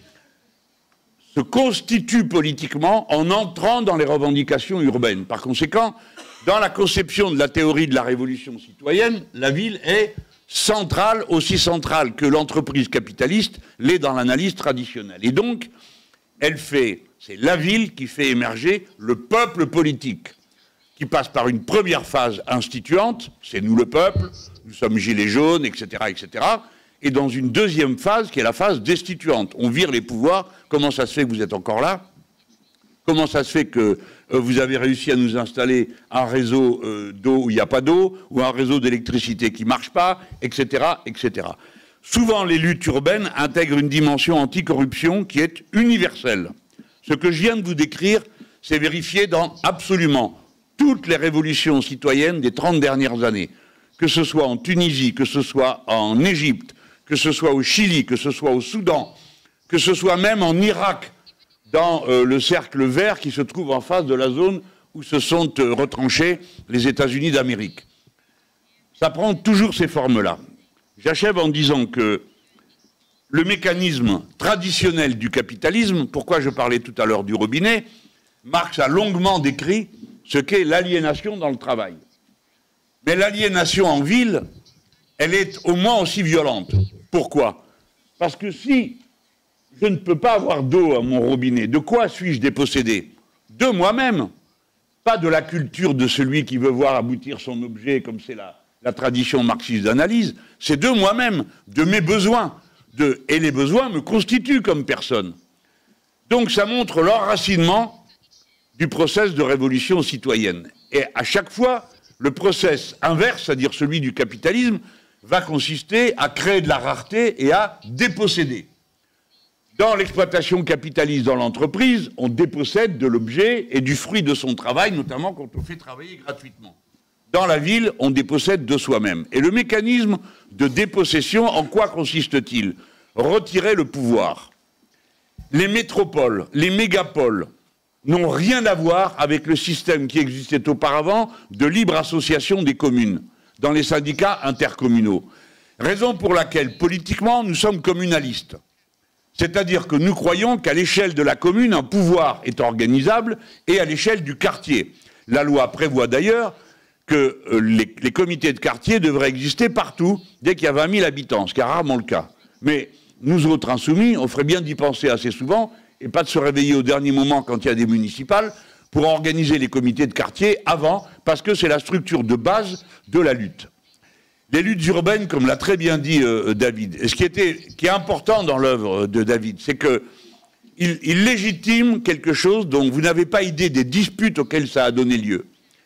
se constitue politiquement en entrant dans les revendications urbaines. Par conséquent, dans la conception de la théorie de la révolution citoyenne, la ville est centrale, aussi centrale que l'entreprise capitaliste l'est dans l'analyse traditionnelle. Et donc, elle fait... C'est la ville qui fait émerger le peuple politique, qui passe par une première phase instituante, c'est nous le peuple, nous sommes gilets jaunes, et cetera, et cetera, et dans une deuxième phase qui est la phase destituante. On vire les pouvoirs. Comment ça se fait que vous êtes encore là? Comment ça se fait que euh, vous avez réussi à nous installer un réseau euh, d'eau où il n'y a pas d'eau, ou un réseau d'électricité qui ne marche pas, et cetera, et cetera. Souvent, les luttes urbaines intègrent une dimension anticorruption qui est universelle. Ce que je viens de vous décrire, c'est vérifié dans absolument toutes les révolutions citoyennes des trente dernières années. Que ce soit en Tunisie, que ce soit en Égypte, que ce soit au Chili, que ce soit au Soudan, que ce soit même en Irak, dans euh, le cercle vert qui se trouve en face de la zone où se sont euh, retranchés les États-Unis d'Amérique. Ça prend toujours ces formes-là. J'achève en disant que le mécanisme traditionnel du capitalisme, pourquoi je parlais tout à l'heure du robinet, Marx a longuement décrit ce qu'est l'aliénation dans le travail. Mais l'aliénation en ville, elle est au moins aussi violente. Pourquoi? Parce que si je ne peux pas avoir d'eau à mon robinet, de quoi suis-je dépossédé? De moi-même. Pas de la culture de celui qui veut voir aboutir son objet, comme c'est la, la tradition marxiste d'analyse, c'est de moi-même, de mes besoins. De, et les besoins me constituent comme personne. Donc ça montre l'enracinement du process de révolution citoyenne. Et à chaque fois, le process inverse, c'est-à-dire celui du capitalisme, va consister à créer de la rareté et à déposséder. Dans l'exploitation capitaliste dans l'entreprise, on dépossède de l'objet et du fruit de son travail, notamment quand on fait travailler gratuitement. Dans la ville, on dépossède de soi-même. Et le mécanisme de dépossession, en quoi consiste-t-il? Retirer le pouvoir. Les métropoles, les mégapoles n'ont rien à voir avec le système qui existait auparavant de libre association des communes, dans les syndicats intercommunaux. Raison pour laquelle, politiquement, nous sommes communalistes. C'est-à-dire que nous croyons qu'à l'échelle de la commune, un pouvoir est organisable et à l'échelle du quartier. La loi prévoit d'ailleurs que euh, les, les comités de quartier devraient exister partout dès qu'il y a vingt mille habitants, ce qui est rarement le cas. Mais nous autres insoumis, on ferait bien d'y penser assez souvent et pas de se réveiller au dernier moment quand il y a des municipales pour organiser les comités de quartier avant, parce que c'est la structure de base de la lutte. Les luttes urbaines, comme l'a très bien dit euh, David, et ce qui, était, qui est important dans l'œuvre de David, c'est qu'il il légitime quelque chose dont vous n'avez pas idée des disputes auxquelles ça a donné lieu.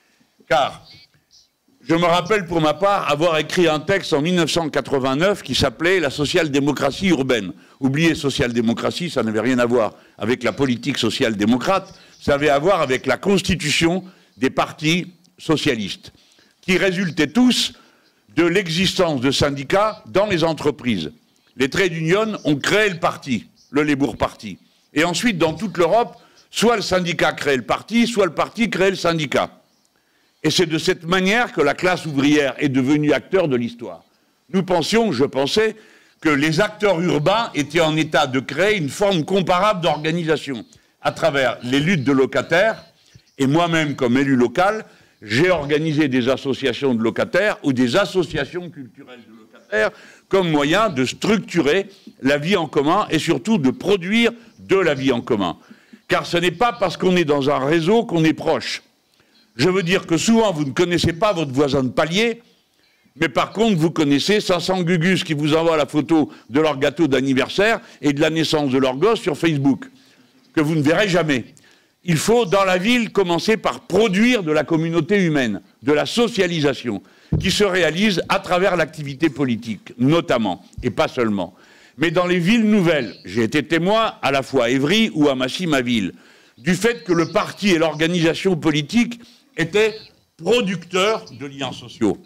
Car je me rappelle pour ma part avoir écrit un texte en mille neuf cent quatre-vingt-neuf qui s'appelait « La social-démocratie urbaine ». Oubliez social-démocratie, ça n'avait rien à voir avec la politique social-démocrate, ça avait à voir avec la constitution des partis socialistes, qui résultaient tous de l'existence de syndicats dans les entreprises. Les trade unions ont créé le parti, le Labour Party. Et ensuite, dans toute l'Europe, soit le syndicat créait le parti, soit le parti créait le syndicat. Et c'est de cette manière que la classe ouvrière est devenue acteur de l'histoire. Nous pensions, je pensais, que les acteurs urbains étaient en état de créer une forme comparable d'organisation à travers les luttes de locataires, et moi-même, comme élu local, j'ai organisé des associations de locataires ou des associations culturelles de locataires comme moyen de structurer la vie en commun et surtout de produire de la vie en commun. Car ce n'est pas parce qu'on est dans un réseau qu'on est proche. Je veux dire que souvent vous ne connaissez pas votre voisin de palier, mais par contre vous connaissez cinq cents gugus qui vous envoient la photo de leur gâteau d'anniversaire et de la naissance de leur gosse sur Facebook, que vous ne verrez jamais. Il faut, dans la ville, commencer par produire de la communauté humaine, de la socialisation, qui se réalise à travers l'activité politique, notamment, et pas seulement. Mais dans les villes nouvelles, j'ai été témoin, à la fois à Évry ou à Massy, ma ville, du fait que le parti et l'organisation politique étaient producteurs de liens sociaux,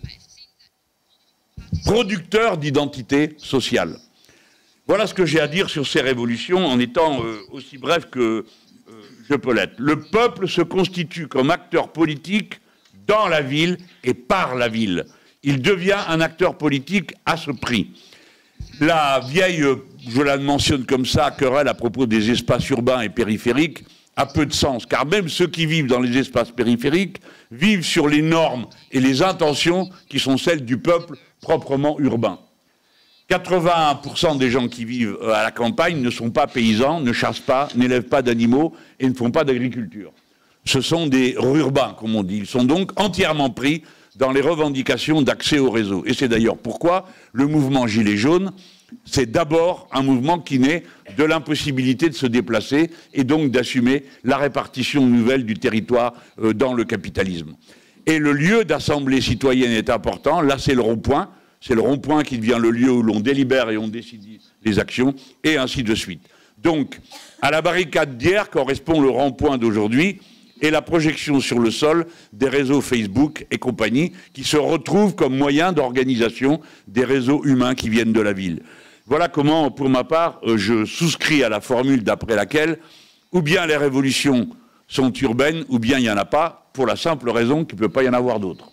producteurs d'identité sociale. Voilà ce que j'ai à dire sur ces révolutions, en étant euh, aussi bref que je peux l'être. Le peuple se constitue comme acteur politique dans la ville et par la ville. Il devient un acteur politique à ce prix. La vieille, je la mentionne comme ça, querelle à propos des espaces urbains et périphériques a peu de sens, car même ceux qui vivent dans les espaces périphériques vivent sur les normes et les intentions qui sont celles du peuple proprement urbain. quatre-vingt-un pour cent des gens qui vivent à la campagne ne sont pas paysans, ne chassent pas, n'élèvent pas d'animaux et ne font pas d'agriculture. Ce sont des rurbains, comme on dit. Ils sont donc entièrement pris dans les revendications d'accès au réseau. Et c'est d'ailleurs pourquoi le mouvement Gilets jaunes, c'est d'abord un mouvement qui naît de l'impossibilité de se déplacer et donc d'assumer la répartition nouvelle du territoire dans le capitalisme. Et le lieu d'assemblée citoyenne est important. Là, c'est le rond-point. C'est le rond-point qui devient le lieu où l'on délibère et on décide les actions, et ainsi de suite. Donc, à la barricade d'hier correspond le rond-point d'aujourd'hui et la projection sur le sol des réseaux Facebook et compagnie qui se retrouvent comme moyen d'organisation des réseaux humains qui viennent de la ville. Voilà comment, pour ma part, je souscris à la formule d'après laquelle ou bien les révolutions sont urbaines ou bien il n'y en a pas, pour la simple raison qu'il ne peut pas y en avoir d'autres.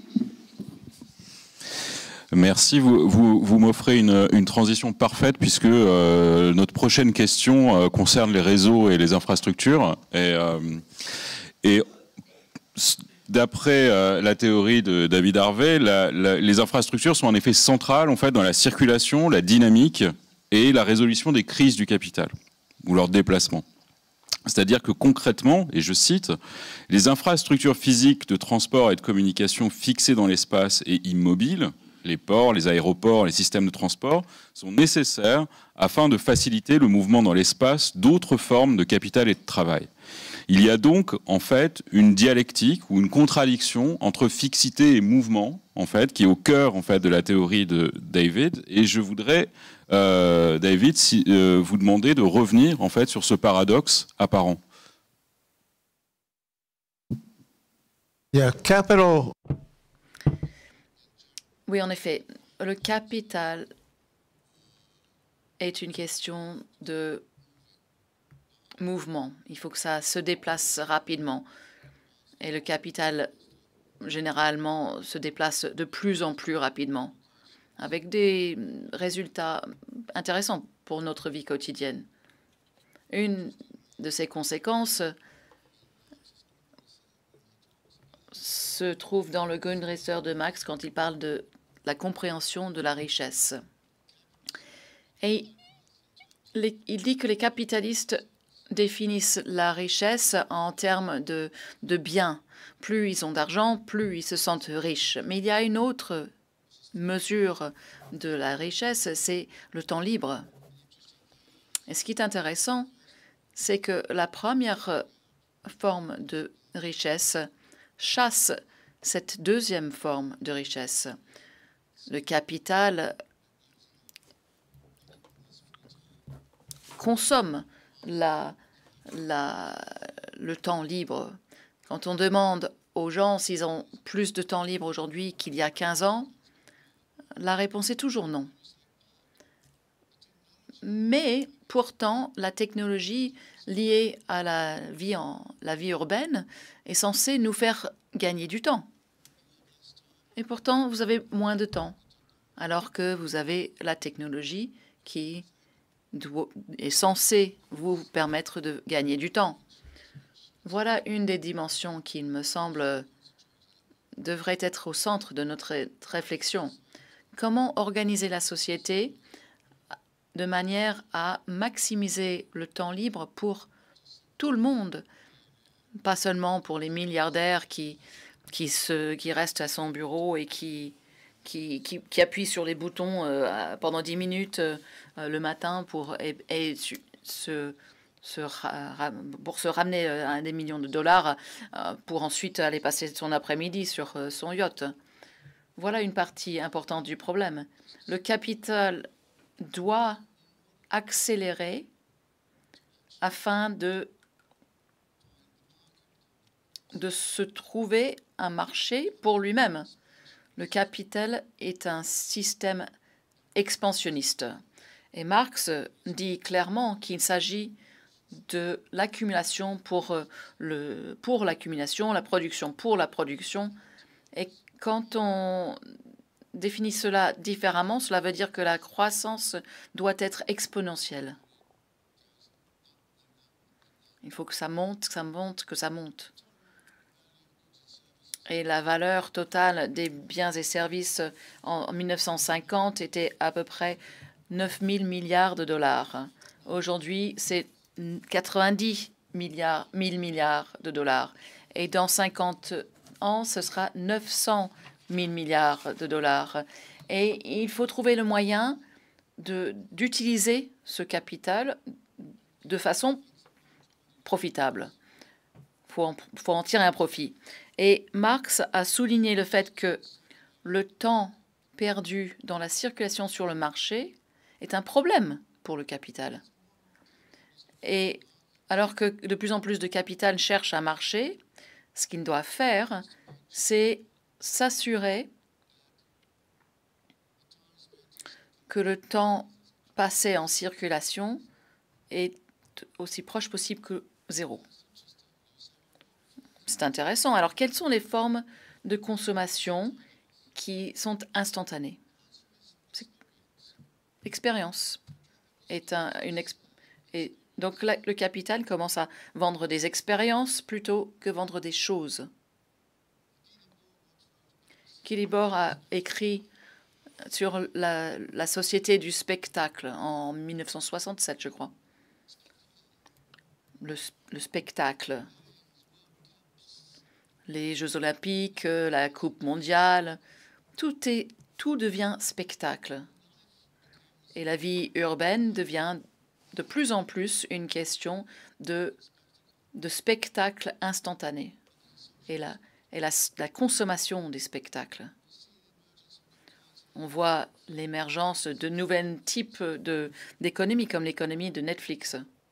Merci, vous, vous, vous m'offrez une, une transition parfaite puisque euh, notre prochaine question euh, concerne les réseaux et les infrastructures. Et, euh, et d'après euh, la théorie de David Harvey, la, la, les infrastructures sont en effet centrales en fait, dans la circulation, la dynamique et la résolution des crises du capital ou leur déplacement. C'est-à-dire que concrètement, et je cite, « les infrastructures physiques de transport et de communication fixées dans l'espace et immobiles, les ports, les aéroports, les systèmes de transport, sont nécessaires afin de faciliter le mouvement dans l'espace d'autres formes de capital et de travail. Il y a donc en fait une dialectique ou une contradiction entre fixité et mouvement, en fait, qui est au cœur en fait de la théorie de David. Et je voudrais, euh, David, si, euh, vous demander de revenir en fait sur ce paradoxe apparent. Yeah, capital. Oui, en effet, le capital est une question de mouvement. Il faut que ça se déplace rapidement. Et le capital, généralement, se déplace de plus en plus rapidement, avec des résultats intéressants pour notre vie quotidienne. Une de ces conséquences se trouve dans le Grundrisse de Marx quand il parle de la compréhension de la richesse. Et les, il dit que les capitalistes définissent la richesse en termes de, de biens. Plus ils ont d'argent, plus ils se sentent riches. Mais il y a une autre mesure de la richesse, c'est le temps libre. Et ce qui est intéressant, c'est que la première forme de richesse chasse cette deuxième forme de richesse. Le capital consomme la, la, le temps libre. Quand on demande aux gens s'ils ont plus de temps libre aujourd'hui qu'il y a quinze ans, la réponse est toujours non. Mais pourtant, la technologie liée à la vie, en, la vie urbaine est censée nous faire gagner du temps. Et pourtant, vous avez moins de temps, alors que vous avez la technologie qui doit, est censée vous permettre de gagner du temps. Voilà une des dimensions qui, il me semble, devrait être au centre de notre réflexion. Comment organiser la société de manière à maximiser le temps libre pour tout le monde, pas seulement pour les milliardaires qui, qui, se, qui restent à son bureau et qui, qui, qui, qui appuient sur les boutons euh, pendant dix minutes euh, le matin pour, et, et se, se, pour se ramener à des millions de dollars euh, pour ensuite aller passer son après-midi sur euh, son yacht. Voilà une partie importante du problème. Le capital doit accélérer afin de, de se trouver un marché pour lui-même. Le capital est un système expansionniste. Et Marx dit clairement qu'il s'agit de l'accumulation pour le, pour l'accumulation, la production pour la production. Et quand on définit cela différemment, cela veut dire que la croissance doit être exponentielle. Il faut que ça monte, que ça monte, que ça monte. Et la valeur totale des biens et services en mille neuf cent cinquante était à peu près neuf mille milliards de dollars. Aujourd'hui, c'est quatre-vingt-dix milliards, mille milliards de dollars. Et dans cinquante ans, ce sera neuf cent mille milliards de dollars. Et il faut trouver le moyen d'utiliser ce capital de façon profitable. Il faut, faut en tirer un profit. Et Marx a souligné le fait que le temps perdu dans la circulation sur le marché est un problème pour le capital. Et alors que de plus en plus de capital cherche à marcher, ce qu'il doit faire, c'est s'assurer que le temps passé en circulation est aussi proche possible que zéro. C'est intéressant. Alors, quelles sont les formes de consommation qui sont instantanées? L'expérience est un, une ex et donc la, le capital commence à vendre des expériences plutôt que vendre des choses. Kilibor a écrit sur la, la société du spectacle en mille neuf cent soixante-sept, je crois. Le, le spectacle. Les Jeux olympiques, la Coupe mondiale, tout, est, tout devient spectacle. Et la vie urbaine devient de plus en plus une question de, de spectacles instantanés et la, et la, la consommation des spectacles. On voit l'émergence de nouveaux types d'économies, comme l'économie de Netflix.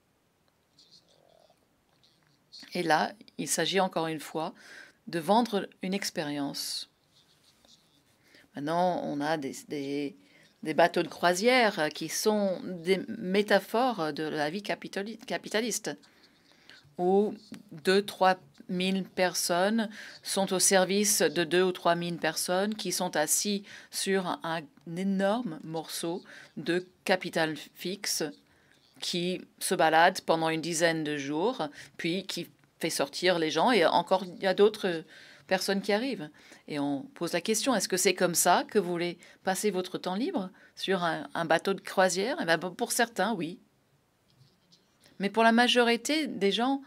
Et là, il s'agit encore une fois de vendre une expérience. Maintenant, on a des, des, des bateaux de croisière qui sont des métaphores de la vie capitaliste, où deux, trois mille personnes sont au service de deux ou trois mille personnes qui sont assis sur un, un énorme morceau de capital fixe qui se balade pendant une dizaine de jours, puis qui fait sortir les gens. Et encore, il y a d'autres personnes qui arrivent. Et on pose la question, est-ce que c'est comme ça que vous voulez passer votre temps libre sur un, un bateau de croisière? Eh bien, pour certains, oui. Mais pour la majorité des gens,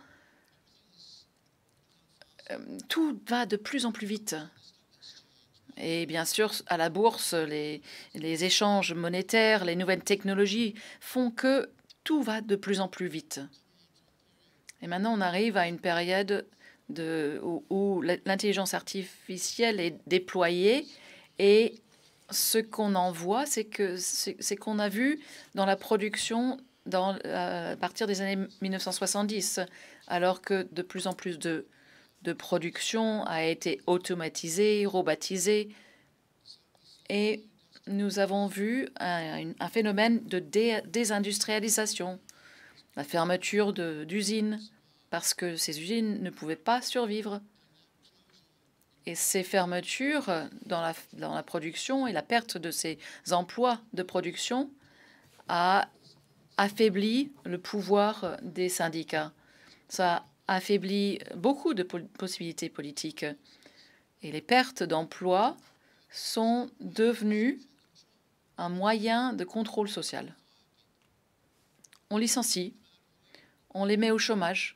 euh, tout va de plus en plus vite. Et bien sûr, à la bourse, les, les échanges monétaires, les nouvelles technologies font que tout va de plus en plus vite. Et maintenant, on arrive à une période de, où, où l'intelligence artificielle est déployée. Et ce qu'on en voit, c'est que c'est qu'on a vu dans la production dans, à partir des années mille neuf cent soixante-dix, alors que de plus en plus de, de production a été automatisée, robotisée. Et nous avons vu un, un phénomène de dé, désindustrialisation, la fermeture d'usines, parce que ces usines ne pouvaient pas survivre. Et ces fermetures dans la, dans la production et la perte de ces emplois de production a affaibli le pouvoir des syndicats. Ça a affaibli beaucoup de po possibilités politiques. Et les pertes d'emplois sont devenues un moyen de contrôle social. On licencie, on les met au chômage.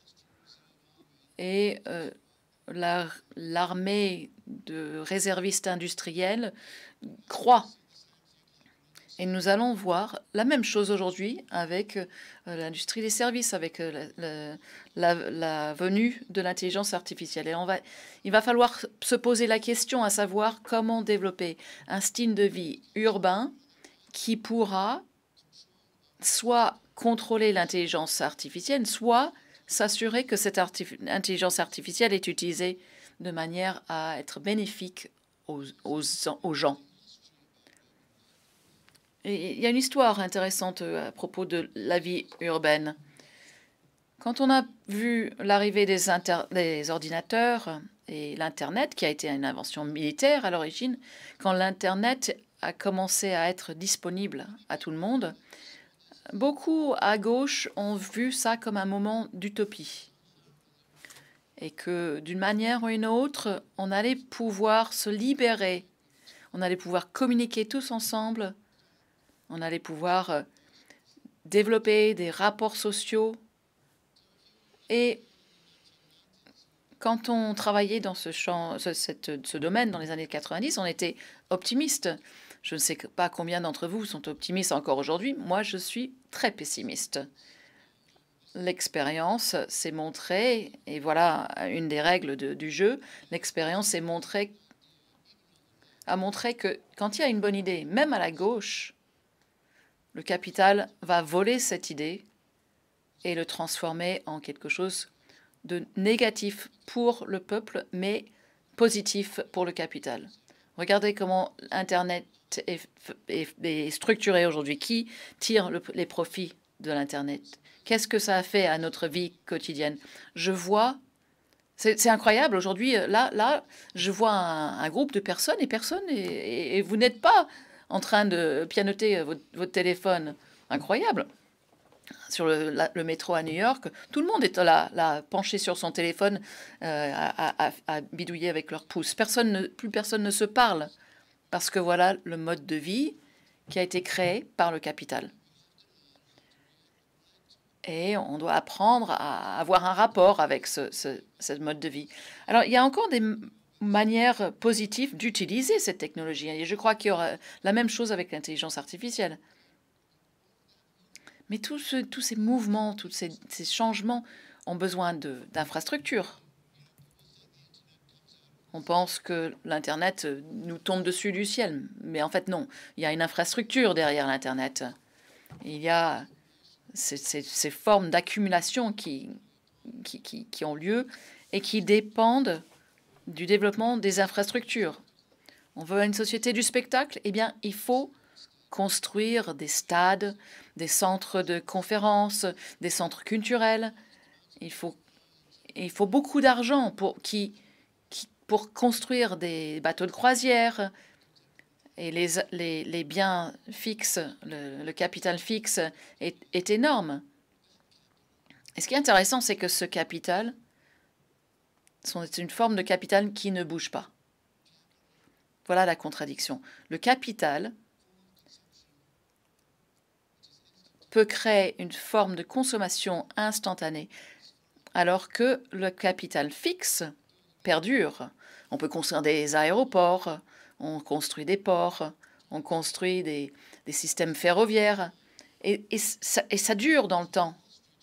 Et euh, l'armée de réservistes industriels croît. Et nous allons voir la même chose aujourd'hui avec euh, l'industrie des services, avec euh, la, la, la venue de l'intelligence artificielle. Et on va, il va falloir se poser la question à savoir comment développer un style de vie urbain qui pourra soit contrôler l'intelligence artificielle, soit s'assurer que cette artif intelligence artificielle est utilisée de manière à être bénéfique aux, aux, aux gens. Et il y a une histoire intéressante à propos de la vie urbaine. Quand on a vu l'arrivée des, des ordinateurs et l'Internet, qui a été une invention militaire à l'origine, quand l'Internet a commencé à être disponible à tout le monde, beaucoup à gauche ont vu ça comme un moment d'utopie et que d'une manière ou une autre, on allait pouvoir se libérer, on allait pouvoir communiquer tous ensemble, on allait pouvoir développer des rapports sociaux. Et quand on travaillait dans ce, champ, ce, cette, ce domaine dans les années quatre-vingt-dix, on était optimiste. Je ne sais pas combien d'entre vous sont optimistes encore aujourd'hui. Moi, je suis très pessimiste. L'expérience s'est montrée, et voilà une des règles de, du jeu, l'expérience s'est montrée, a montré que quand il y a une bonne idée, même à la gauche, le capital va voler cette idée et le transformer en quelque chose de négatif pour le peuple, mais positif pour le capital. Regardez comment Internet est, est, est structuré aujourd'hui. Qui tire le, les profits de l'Internet? Qu'est-ce que ça a fait à notre vie quotidienne? Je vois, c'est incroyable aujourd'hui, là, là, je vois un, un groupe de personnes et personne, et, et, et vous n'êtes pas en train de pianoter votre, votre téléphone. Incroyable. Sur le, la, le métro à New York, tout le monde est là, là penché sur son téléphone, euh, à, à, à bidouiller avec leur pouce. Personne ne, plus personne ne se parle, parce que voilà le mode de vie qui a été créé par le capital. Et on doit apprendre à avoir un rapport avec ce, ce, ce mode de vie. Alors, il y a encore des manières positives d'utiliser cette technologie. Et je crois qu'il y aura la même chose avec l'intelligence artificielle. Mais tous ce, tous ces mouvements, tous ces, ces changements ont besoin d'infrastructures. On pense que l'Internet nous tombe dessus du ciel, mais en fait non. Il y a une infrastructure derrière l'Internet. Il y a ces, ces, ces formes d'accumulation qui, qui, qui, qui ont lieu et qui dépendent du développement des infrastructures. On veut une société du spectacle? Eh bien, il faut construire des stades, des centres de conférences, des centres culturels. Il faut, il faut beaucoup d'argent pour, qui, qui, pour construire des bateaux de croisière. Et les, les, les biens fixes, le, le capital fixe est, est énorme. Et ce qui est intéressant, c'est que ce capital, c'est une forme de capital qui ne bouge pas. Voilà la contradiction. Le capital peut créer une forme de consommation instantanée, alors que le capital fixe perdure. On peut construire des aéroports, on construit des ports, on construit des, des systèmes ferroviaires, et, et, ça, et ça dure dans le temps.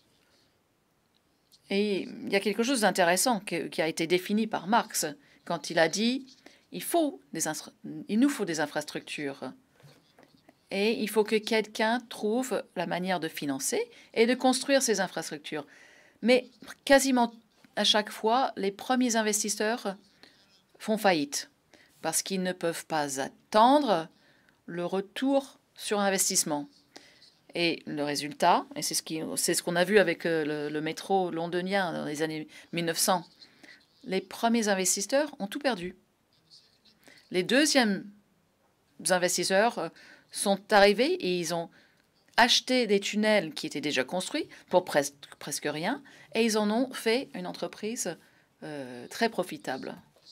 Et il y a quelque chose d'intéressant qui, qui a été défini par Marx quand il a dit il faut des il nous faut des infrastructures. Et il faut que quelqu'un trouve la manière de financer et de construire ces infrastructures. Mais quasiment à chaque fois, les premiers investisseurs font faillite parce qu'ils ne peuvent pas attendre le retour sur investissement. Et le résultat, et c'est ce qui, c'est ce qu'on a vu avec le, le métro londonien dans les années mille neuf cents, les premiers investisseurs ont tout perdu. Les deuxièmes investisseurs sont arrivés et ils ont acheté des tunnels qui étaient déjà construits pour presque, presque rien, et ils en ont fait une entreprise euh, très profitable.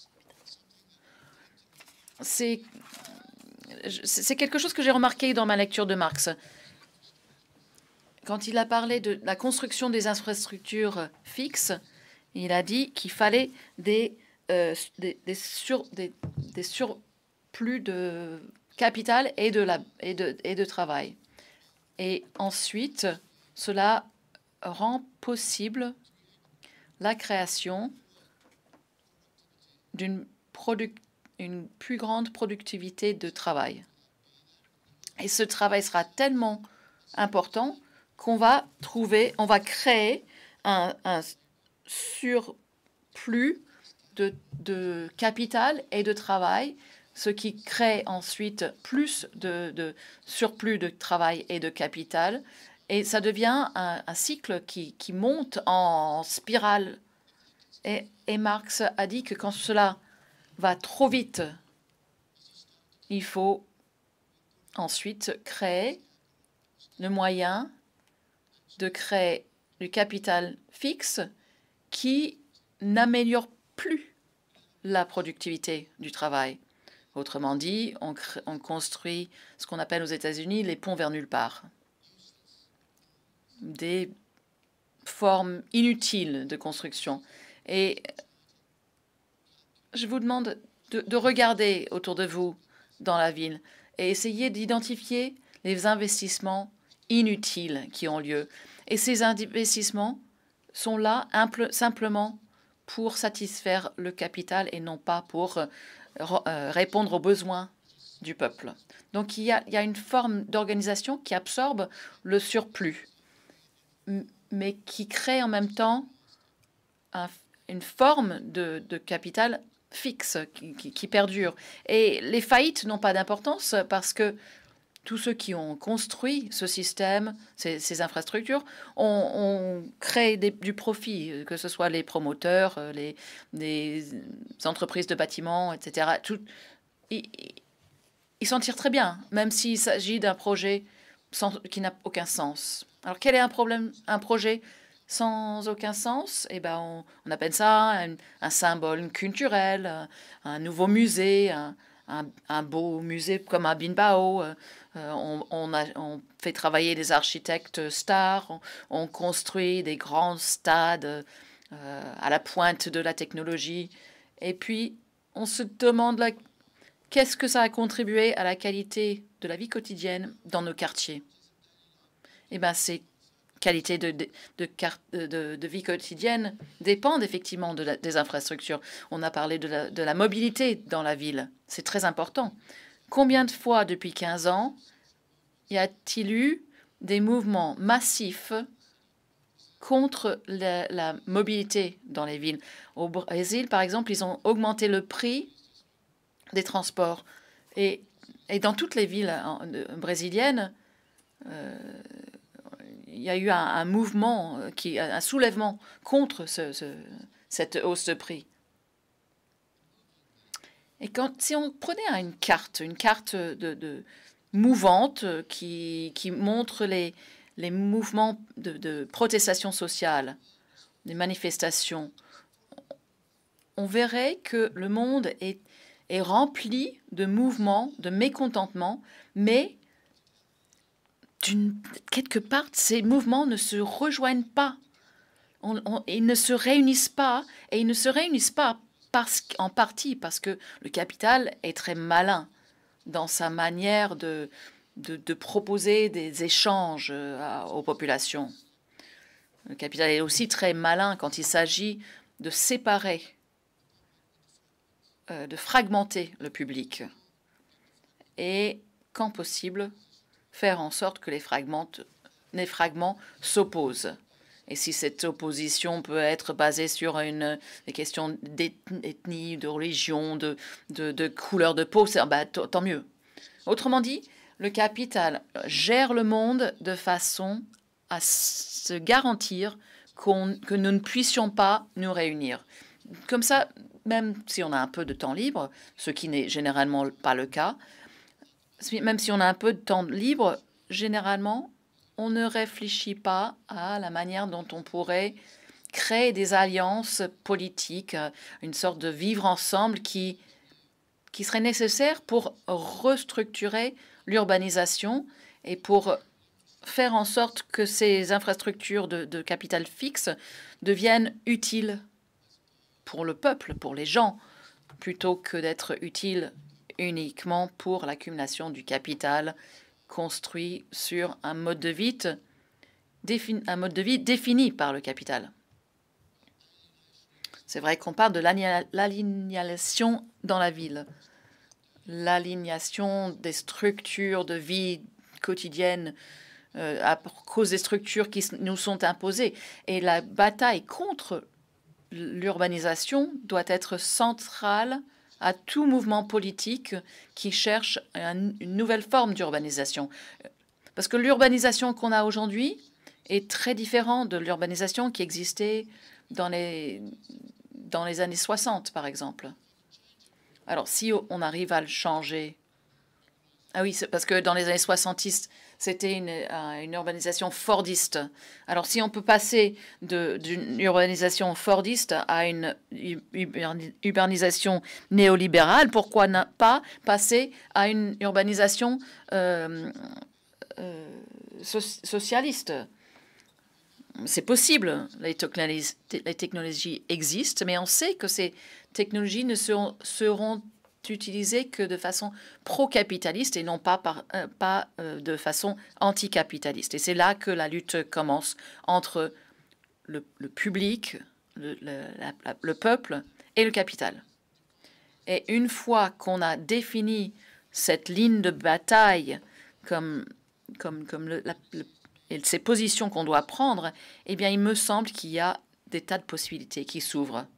C'est c'est quelque chose que j'ai remarqué dans ma lecture de Marx. Quand il a parlé de la construction des infrastructures fixes, il a dit qu'il fallait des, euh, des, des, sur, des, des surplus de capital et de, la, et, de, et de travail. Et ensuite, cela rend possible la création d'une produc- une plus grande productivité de travail. Et ce travail sera tellement important qu'on va trouver, on va créer un, un surplus de, de capital et de travail, ce qui crée ensuite plus de, de surplus de travail et de capital. Et ça devient un, un cycle qui, qui monte en spirale. Et, et Marx a dit que quand cela va trop vite, il faut ensuite créer le moyen de créer du capital fixe qui n'améliore plus la productivité du travail. Autrement dit, on, crée, on construit ce qu'on appelle aux États-Unis les ponts vers nulle part. Des formes inutiles de construction. Et je vous demande de, de regarder autour de vous dans la ville et essayer d'identifier les investissements inutiles qui ont lieu. Et ces investissements sont là simplement pour satisfaire le capital et non pas pour euh, répondre aux besoins du peuple. Donc il y a, il y a une forme d'organisation qui absorbe le surplus, mais qui crée en même temps un, une forme de, de capital fixe qui, qui, qui perdure. Et les faillites n'ont pas d'importance parce que tous ceux qui ont construit ce système, ces, ces infrastructures, ont, ont créé des, du profit, que ce soit les promoteurs, les, les entreprises de bâtiments, et cetera. Tout, ils, ils s'en tirent très bien, même s'il s'agit d'un projet sans, qui n'a aucun sens. Alors quel est un problème, un projet sans aucun sens? Eh ben, on, on appelle ça un, un symbole culturel, un, un nouveau musée, un, un, un beau musée comme à Bilbao. Euh, on, on, a, on fait travailler des architectes stars, on, on construit des grands stades euh, à la pointe de la technologie. Et puis, on se demande là, qu'est-ce que ça a contribué à la qualité de la vie quotidienne dans nos quartiers? eh ben, ces qualités de, de, de, de, de vie quotidienne dépendent effectivement de la, des infrastructures. On a parlé de la, de la mobilité dans la ville. C'est très important. Combien de fois depuis quinze ans y a-t-il eu des mouvements massifs contre la, la mobilité dans les villes? Au Brésil, par exemple, ils ont augmenté le prix des transports. Et, et dans toutes les villes brésiliennes, euh, il y a eu un, un mouvement, qui, un soulèvement contre ce, ce, cette hausse de prix. Et quand, si on prenait une carte, une carte de, de mouvante qui, qui montre les, les mouvements de, de protestation sociale, des manifestations, on verrait que le monde est, est rempli de mouvements, de mécontentement, mais quelque part, ces mouvements ne se rejoignent pas. On, on, ils ne se réunissent pas, et ils ne se réunissent pas parce, en partie parce que le capital est très malin dans sa manière de, de, de proposer des échanges à, aux populations. Le capital est aussi très malin quand il s'agit de séparer, euh, de fragmenter le public et, quand possible, faire en sorte que les fragments, les fragments s'opposent. Et si cette opposition peut être basée sur une, des questions d'ethnie, de religion, de, de, de couleur de peau, bah, tant mieux. Autrement dit, le capital gère le monde de façon à se garantir qu'on, que nous ne puissions pas nous réunir. Comme ça, même si on a un peu de temps libre, ce qui n'est généralement pas le cas, même si on a un peu de temps libre, généralement, on ne réfléchit pas à la manière dont on pourrait créer des alliances politiques, une sorte de vivre ensemble qui, qui serait nécessaire pour restructurer l'urbanisation et pour faire en sorte que ces infrastructures de, de capital fixe deviennent utiles pour le peuple, pour les gens, plutôt que d'être utiles uniquement pour l'accumulation du capital construit sur un mode de vie défini, un mode de vie défini par le capital. C'est vrai qu'on parle de l'alignation dans la ville, l'alignation des structures de vie quotidienne euh, à cause des structures qui nous sont imposées. Et la bataille contre l'urbanisation doit être centrale à tout mouvement politique qui cherche un, une nouvelle forme d'urbanisation. Parce que l'urbanisation qu'on a aujourd'hui est très différente de l'urbanisation qui existait dans les, dans les années soixante, par exemple. Alors, si on arrive à le changer... Ah oui, c'est parce que dans les années soixante, c'était une, une urbanisation fordiste. Alors, si on peut passer d'une urbanisation fordiste à une urbanisation néolibérale, pourquoi ne pas passer à une urbanisation euh, euh, so socialiste? C'est possible. Les technologies, les technologies existent, mais on sait que ces technologies ne seront, seront utilisées que de façon pro-capitaliste et non pas, par, euh, pas euh, de façon anticapitaliste. Et c'est là que la lutte commence entre le, le public, le, le, la, la, le peuple et le capital. Et une fois qu'on a défini cette ligne de bataille comme, comme, comme le, la, le, et ces positions qu'on doit prendre, eh bien, il me semble qu'il y a des tas de possibilités qui s'ouvrent.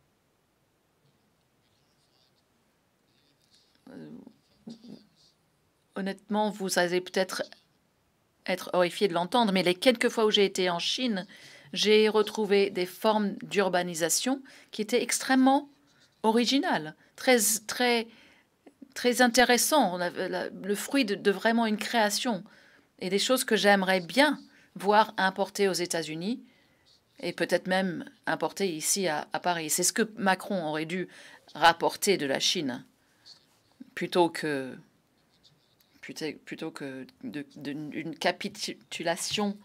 Honnêtement, vous allez peut-être être horrifié de l'entendre, mais les quelques fois où j'ai été en Chine, j'ai retrouvé des formes d'urbanisation qui étaient extrêmement originales, très, très, très intéressantes. On a le fruit de, de vraiment une création et des choses que j'aimerais bien voir importées aux États-Unis et peut-être même importées ici à, à Paris. C'est ce que Macron aurait dû rapporter de la Chine, plutôt que plutôt, plutôt que d'une capitulation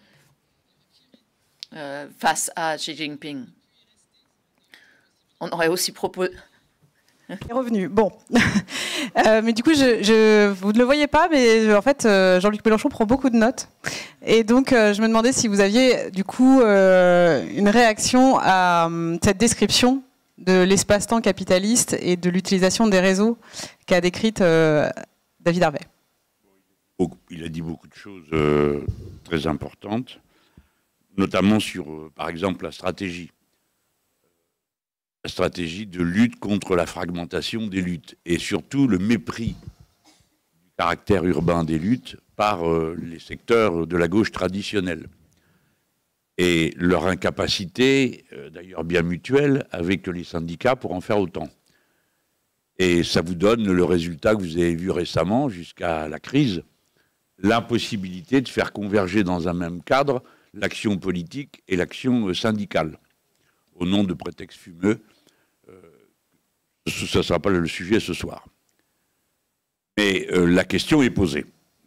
euh, face à Xi Jinping. On aurait aussi proposé Il est revenu. Bon. euh, mais du coup, je, je, vous ne le voyez pas, mais en fait, euh, Jean-Luc Mélenchon prend beaucoup de notes. Et donc, euh, je me demandais si vous aviez, du coup, euh, une réaction à euh, cette description de l'espace-temps capitaliste et de l'utilisation des réseaux qu'a décrite euh, David Harvey. Il a dit beaucoup de choses euh, très importantes, notamment sur, euh, par exemple, la stratégie. La stratégie de lutte contre la fragmentation des luttes et surtout le mépris du caractère urbain des luttes par euh, les secteurs de la gauche traditionnelle et leur incapacité, euh, d'ailleurs bien mutuelle, avec les syndicats pour en faire autant. Et ça vous donne le résultat que vous avez vu récemment jusqu'à la crise, l'impossibilité de faire converger dans un même cadre l'action politique et l'action euh, syndicale, au nom de prétextes fumeux. Ça ne sera pas le sujet ce soir. Mais euh, la question est posée.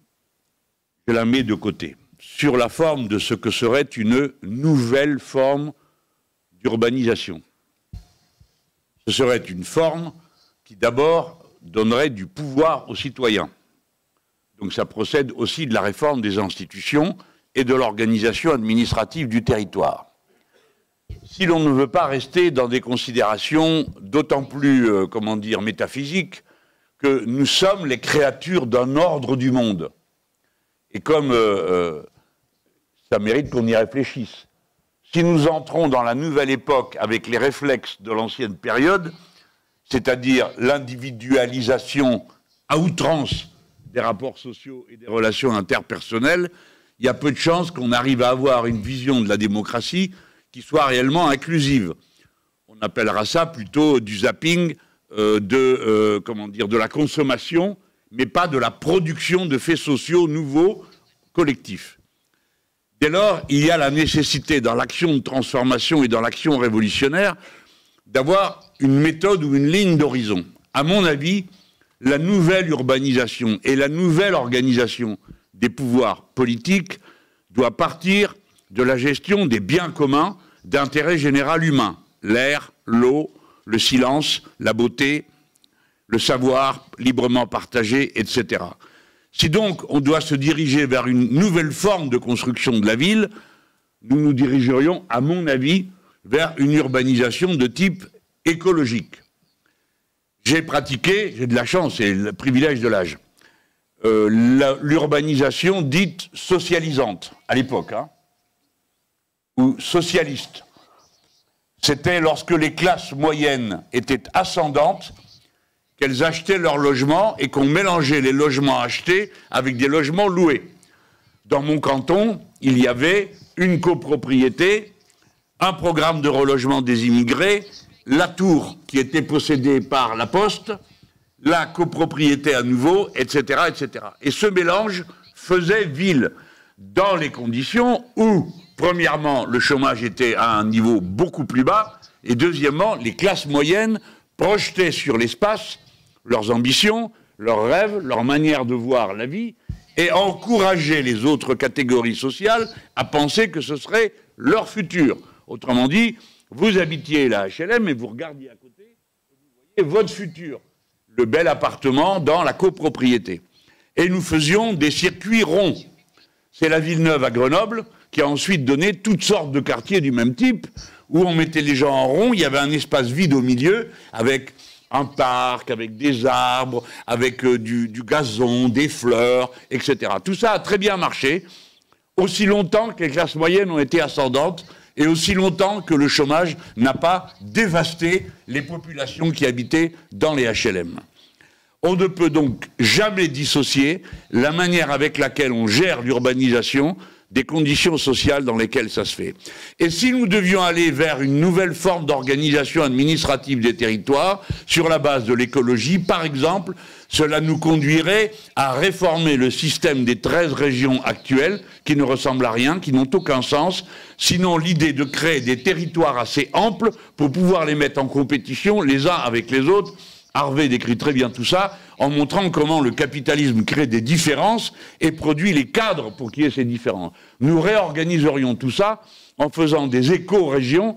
Je la mets de côté. Sur la forme de ce que serait une nouvelle forme d'urbanisation. Ce serait une forme qui d'abord donnerait du pouvoir aux citoyens. Donc ça procède aussi de la réforme des institutions et de l'organisation administrative du territoire. Si l'on ne veut pas rester dans des considérations d'autant plus, euh, comment dire, métaphysiques, que nous sommes les créatures d'un ordre du monde. Et comme euh, euh, ça mérite qu'on y réfléchisse. Si nous entrons dans la nouvelle époque avec les réflexes de l'ancienne période, c'est-à-dire l'individualisation à outrance des rapports sociaux et des relations interpersonnelles, il y a peu de chances qu'on arrive à avoir une vision de la démocratie qui soit réellement inclusive. On appellera ça plutôt du zapping euh, de, euh, comment dire, de la consommation, mais pas de la production de faits sociaux nouveaux, collectifs. Dès lors, il y a la nécessité dans l'action de transformation et dans l'action révolutionnaire d'avoir une méthode ou une ligne d'horizon. À mon avis, la nouvelle urbanisation et la nouvelle organisation des pouvoirs politiques doit partir de la gestion des biens communs d'intérêt général humain, l'air, l'eau, le silence, la beauté, le savoir librement partagé, et cetera. Si donc on doit se diriger vers une nouvelle forme de construction de la ville, nous nous dirigerions, à mon avis, vers une urbanisation de type écologique. J'ai pratiqué, j'ai de la chance, c'est le privilège de l'âge, euh, l'urbanisation dite socialisante, à l'époque, hein, ou socialiste. C'était lorsque les classes moyennes étaient ascendantes, qu'elles achetaient leurs logements et qu'on mélangeait les logements achetés avec des logements loués. Dans mon canton, il y avait une copropriété, un programme de relogement des immigrés, la tour qui était possédée par la Poste, la copropriété à nouveau, et cetera, et cetera. Et ce mélange faisait ville dans les conditions où, premièrement, le chômage était à un niveau beaucoup plus bas, et deuxièmement, les classes moyennes projetaient sur l'espace leurs ambitions, leurs rêves, leur manière de voir la vie, et encourageaient les autres catégories sociales à penser que ce serait leur futur. Autrement dit, vous habitiez la H L M et vous regardiez à côté, vous voyez votre futur, le bel appartement dans la copropriété. Et nous faisions des circuits ronds. C'est la Villeneuve à Grenoble qui a ensuite donné toutes sortes de quartiers du même type, où on mettait les gens en rond, il y avait un espace vide au milieu, avec un parc, avec des arbres, avec euh, du, du gazon, des fleurs, et cetera. Tout ça a très bien marché, aussi longtemps que les classes moyennes ont été ascendantes, et aussi longtemps que le chômage n'a pas dévasté les populations qui habitaient dans les H L M. On ne peut donc jamais dissocier la manière avec laquelle on gère l'urbanisation des conditions sociales dans lesquelles ça se fait. Et si nous devions aller vers une nouvelle forme d'organisation administrative des territoires, sur la base de l'écologie, par exemple, cela nous conduirait à réformer le système des treize régions actuelles, qui ne ressemblent à rien, qui n'ont aucun sens, sinon l'idée de créer des territoires assez amples pour pouvoir les mettre en compétition les uns avec les autres. Harvey décrit très bien tout ça, en montrant comment le capitalisme crée des différences et produit les cadres pour qu'il y ait ces différences. Nous réorganiserions tout ça en faisant des éco-régions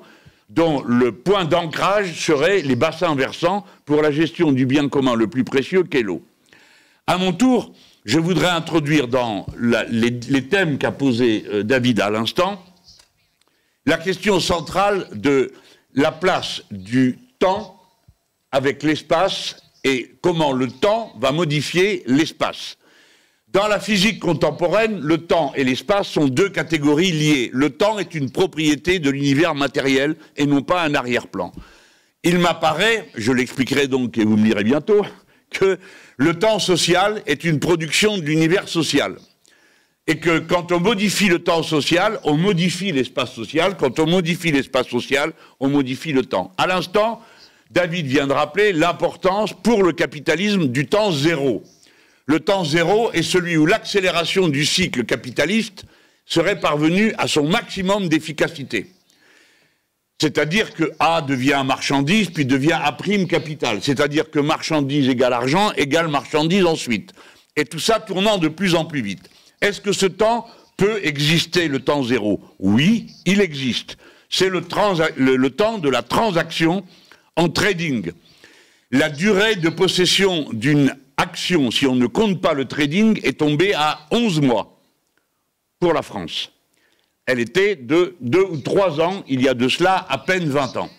dont le point d'ancrage serait les bassins versants pour la gestion du bien commun le plus précieux qu'est l'eau. À mon tour, je voudrais introduire dans la, les, les thèmes qu'a posé euh, David à l'instant, la question centrale de la place du temps avec l'espace et comment le temps va modifier l'espace. Dans la physique contemporaine, le temps et l'espace sont deux catégories liées. Le temps est une propriété de l'univers matériel et non pas un arrière-plan. Il m'apparaît, je l'expliquerai donc et vous me direz bientôt, que le temps social est une production de l'univers social. Et que quand on modifie le temps social, on modifie l'espace social. Quand on modifie l'espace social, on modifie le temps. À l'instant, David vient de rappeler l'importance pour le capitalisme du temps zéro. Le temps zéro est celui où l'accélération du cycle capitaliste serait parvenue à son maximum d'efficacité. C'est-à-dire que A devient marchandise, puis devient A' capital. C'est-à-dire que marchandise égale argent, égale marchandise ensuite. Et tout ça tournant de plus en plus vite. Est-ce que ce temps peut exister, le temps zéro? Oui, il existe. C'est le, le, le temps de la transaction en trading. La durée de possession d'une action, si on ne compte pas le trading, est tombée à onze mois pour la France. Elle était de deux ou trois ans, il y a de cela à peine vingt ans.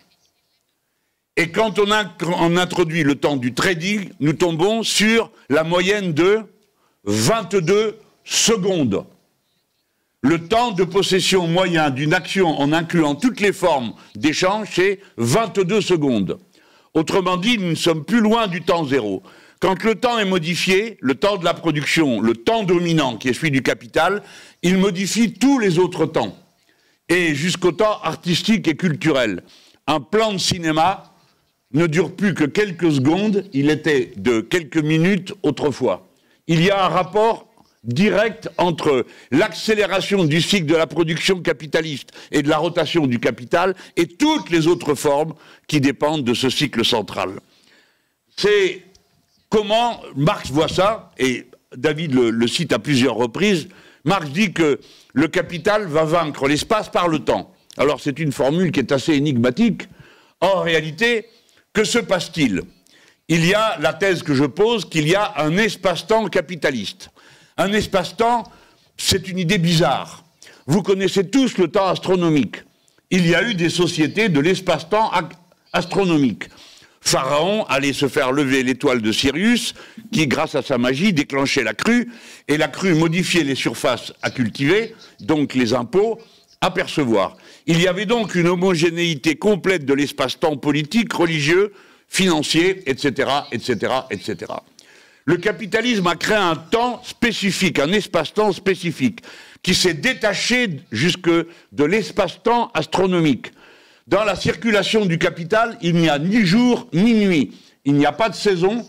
Et quand on, a, on introduit le temps du trading, nous tombons sur la moyenne de vingt-deux secondes. Le temps de possession moyen d'une action en incluant toutes les formes d'échange, c'est vingt-deux secondes. Autrement dit, nous ne sommes plus loin du temps zéro. Quand le temps est modifié, le temps de la production, le temps dominant qui est celui du capital, il modifie tous les autres temps. Et jusqu'au temps artistique et culturel. Un plan de cinéma ne dure plus que quelques secondes, il était de quelques minutes autrefois. Il y a un rapport direct entre l'accélération du cycle de la production capitaliste et de la rotation du capital et toutes les autres formes qui dépendent de ce cycle central. C'est comment Marx voit ça, et David le, le cite à plusieurs reprises. Marx dit que le capital va vaincre l'espace par le temps. Alors c'est une formule qui est assez énigmatique. En réalité, que se passe-t-il? Il y a la thèse que je pose qu'il y a un espace-temps capitaliste. Un espace-temps, c'est une idée bizarre. Vous connaissez tous le temps astronomique. Il y a eu des sociétés de l'espace-temps astronomique. Pharaon allait se faire lever l'étoile de Sirius, qui, grâce à sa magie, déclenchait la crue, et la crue modifiait les surfaces à cultiver, donc les impôts à percevoir. Il y avait donc une homogénéité complète de l'espace-temps politique, religieux, financier, et cetera, et cetera, et cetera. Le capitalisme a créé un temps spécifique, un espace-temps spécifique, qui s'est détaché jusque de l'espace-temps astronomique. Dans la circulation du capital, il n'y a ni jour ni nuit. Il n'y a pas de saison,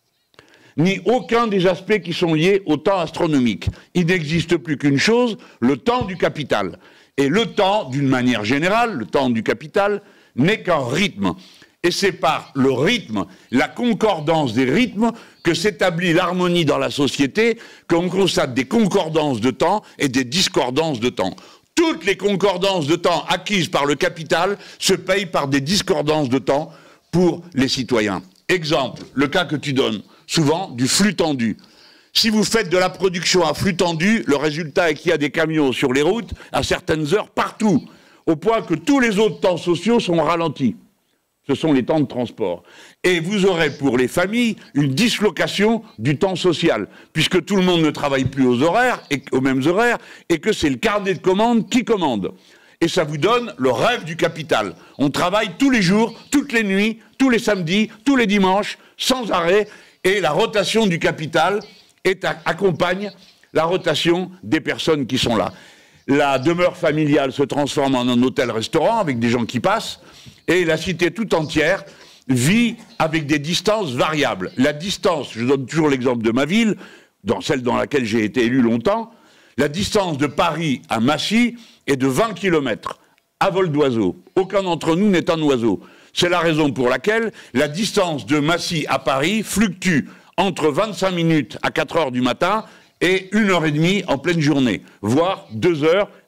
ni aucun des aspects qui sont liés au temps astronomique. Il n'existe plus qu'une chose, le temps du capital. Et le temps, d'une manière générale, le temps du capital, n'est qu'un rythme. Et c'est par le rythme, la concordance des rythmes, que s'établit l'harmonie dans la société, qu'on constate des concordances de temps et des discordances de temps. Toutes les concordances de temps acquises par le capital se payent par des discordances de temps pour les citoyens. Exemple, le cas que tu donnes, souvent du flux tendu. Si vous faites de la production à flux tendu, le résultat est qu'il y a des camions sur les routes à certaines heures partout, au point que tous les autres temps sociaux sont ralentis. Ce sont les temps de transport. Et vous aurez pour les familles une dislocation du temps social, puisque tout le monde ne travaille plus aux horaires, et, aux mêmes horaires, et que c'est le carnet de commande qui commande. Et ça vous donne le rêve du capital. On travaille tous les jours, toutes les nuits, tous les samedis, tous les dimanches, sans arrêt, et la rotation du capital est, accompagne la rotation des personnes qui sont là. La demeure familiale se transforme en un hôtel-restaurant avec des gens qui passent, et la cité tout entière vit avec des distances variables. La distance, je donne toujours l'exemple de ma ville, dans celle dans laquelle j'ai été élu longtemps, la distance de Paris à Massy est de vingt kilomètres, à vol d'oiseau. Aucun d'entre nous n'est un oiseau. C'est la raison pour laquelle la distance de Massy à Paris fluctue entre vingt-cinq minutes à quatre heures du matin et une heure et demie en pleine journée, voire deux heures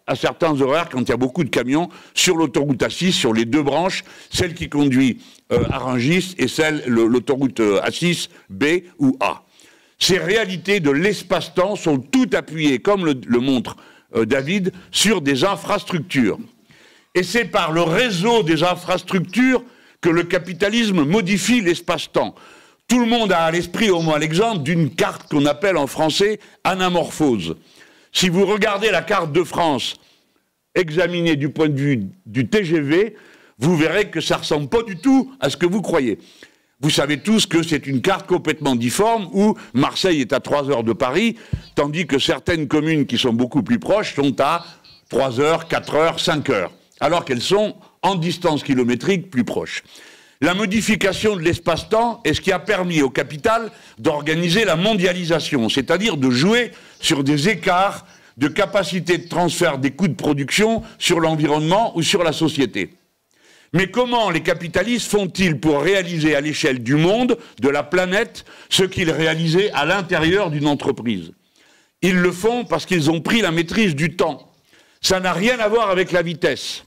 à certains horaires quand il y a beaucoup de camions sur l'autoroute A six, sur les deux branches, celle qui conduit euh, à Rungis et celle, l'autoroute A six B ou A. Ces réalités de l'espace-temps sont toutes appuyées, comme le, le montre euh, David, sur des infrastructures. Et c'est par le réseau des infrastructures que le capitalisme modifie l'espace-temps. Tout le monde a à l'esprit au moins l'exemple d'une carte qu'on appelle en français anamorphose. Si vous regardez la carte de France examinée du point de vue du T G V, vous verrez que ça ne ressemble pas du tout à ce que vous croyez. Vous savez tous que c'est une carte complètement difforme où Marseille est à trois heures de Paris, tandis que certaines communes qui sont beaucoup plus proches sont à trois heures, quatre heures, cinq heures, alors qu'elles sont en distance kilométrique plus proches. La modification de l'espace-temps est ce qui a permis au capital d'organiser la mondialisation, c'est-à-dire de jouer sur des écarts de capacité de transfert des coûts de production sur l'environnement ou sur la société. Mais comment les capitalistes font-ils pour réaliser à l'échelle du monde, de la planète, ce qu'ils réalisaient à l'intérieur d'une entreprise? Ils le font parce qu'ils ont pris la maîtrise du temps. Ça n'a rien à voir avec la vitesse.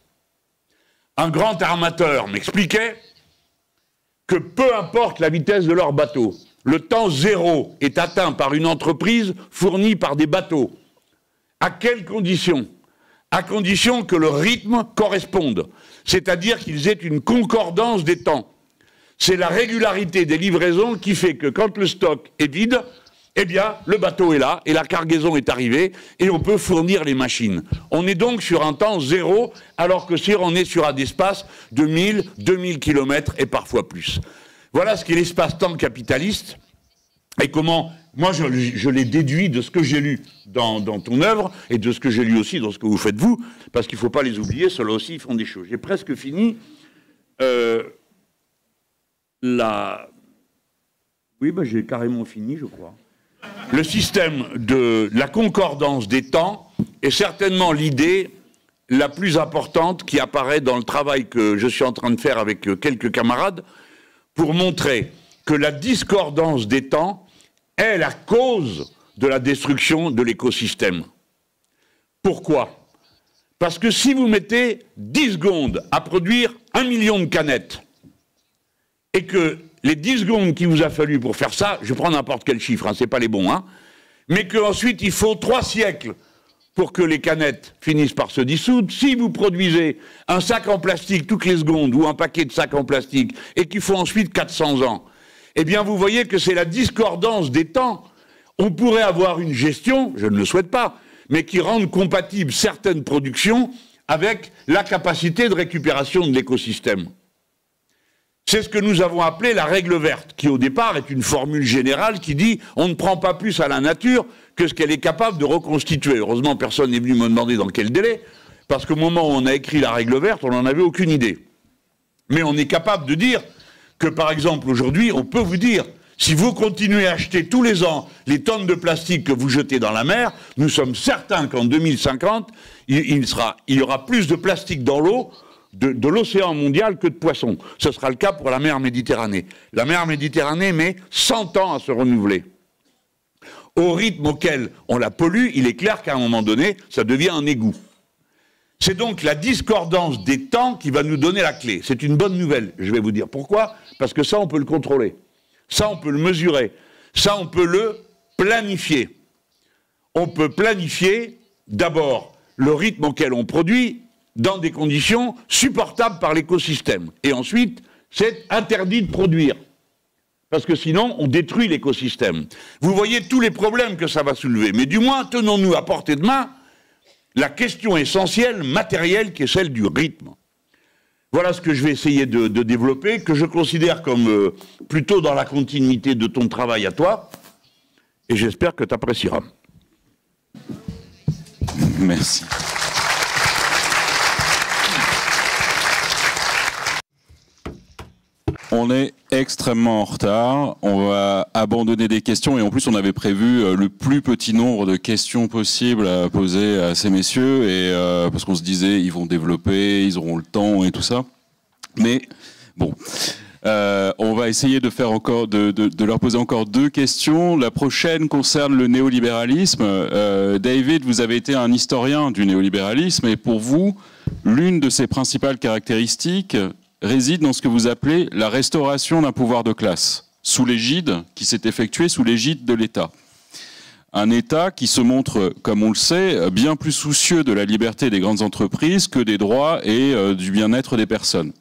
Un grand armateur m'expliquait que peu importe la vitesse de leur bateau, le temps zéro est atteint par une entreprise fournie par des bateaux. À quelles conditions? À condition que le rythme corresponde, c'est-à-dire qu'ils aient une concordance des temps. C'est la régularité des livraisons qui fait que quand le stock est vide, eh bien, le bateau est là et la cargaison est arrivée et on peut fournir les machines. On est donc sur un temps zéro, alors que si on est sur un espace de mille, deux mille kilomètres et parfois plus. Voilà ce qu'est l'espace-temps capitaliste et comment, moi je, je l'ai déduit de ce que j'ai lu dans, dans ton œuvre et de ce que j'ai lu aussi dans ce que vous faites vous, parce qu'il ne faut pas les oublier, ceux-là aussi ils font des choses. J'ai presque fini. Euh, la... Oui, ben, j'ai carrément fini, je crois. Le système de la concordance des temps est certainement l'idée la plus importante qui apparaît dans le travail que je suis en train de faire avec quelques camarades pour montrer que la discordance des temps est la cause de la destruction de l'écosystème. Pourquoi? Parce que si vous mettez dix secondes à produire un million de canettes et que les dix secondes qu'il vous a fallu pour faire ça, je prends n'importe quel chiffre, hein, c'est pas les bons, hein, mais qu'ensuite il faut trois siècles pour que les canettes finissent par se dissoudre. Si vous produisez un sac en plastique toutes les secondes ou un paquet de sacs en plastique et qu'il faut ensuite quatre cents ans, eh bien vous voyez que c'est la discordance des temps. On pourrait avoir une gestion, je ne le souhaite pas, mais qui rende compatible certaines productions avec la capacité de récupération de l'écosystème. C'est ce que nous avons appelé la règle verte, qui au départ est une formule générale qui dit on ne prend pas plus à la nature que ce qu'elle est capable de reconstituer. Heureusement, personne n'est venu me demander dans quel délai, parce qu'au moment où on a écrit la règle verte, on n'en avait aucune idée. Mais on est capable de dire que, par exemple, aujourd'hui, on peut vous dire, si vous continuez à acheter tous les ans les tonnes de plastique que vous jetez dans la mer, nous sommes certains qu'en deux mille cinquante, il, il, sera, il y aura plus de plastique dans l'eau de, de l'océan mondial que de poissons. Ce sera le cas pour la mer Méditerranée. La mer Méditerranée met cent ans à se renouveler. Au rythme auquel on la pollue, il est clair qu'à un moment donné, ça devient un égout. C'est donc la discordance des temps qui va nous donner la clé. C'est une bonne nouvelle, je vais vous dire pourquoi. Parce que ça, on peut le contrôler. Ça, on peut le mesurer. Ça, on peut le planifier. On peut planifier, d'abord, le rythme auquel on produit dans des conditions supportables par l'écosystème. Et ensuite, c'est interdit de produire. Parce que sinon, on détruit l'écosystème. Vous voyez tous les problèmes que ça va soulever. Mais du moins, tenons-nous à portée de main la question essentielle, matérielle, qui est celle du rythme. Voilà ce que je vais essayer de, de développer, que je considère comme euh, plutôt dans la continuité de ton travail à toi. Et j'espère que tu apprécieras. Merci. On est extrêmement en retard, on va abandonner des questions et en plus on avait prévu le plus petit nombre de questions possibles à poser à ces messieurs et euh, parce qu'on se disait ils vont développer, ils auront le temps et tout ça. Mais bon, Euh, on va essayer de, faire encore, de, de, de leur poser encore deux questions. La prochaine concerne le néolibéralisme. Euh, David, vous avez été un historien du néolibéralisme et pour vous, l'une de ses principales caractéristiques réside dans ce que vous appelez la restauration d'un pouvoir de classe, sous l'égide, qui s'est effectuée sous l'égide de l'État. Un État qui se montre, comme on le sait, bien plus soucieux de la liberté des grandes entreprises que des droits et euh, du bien-être des personnes.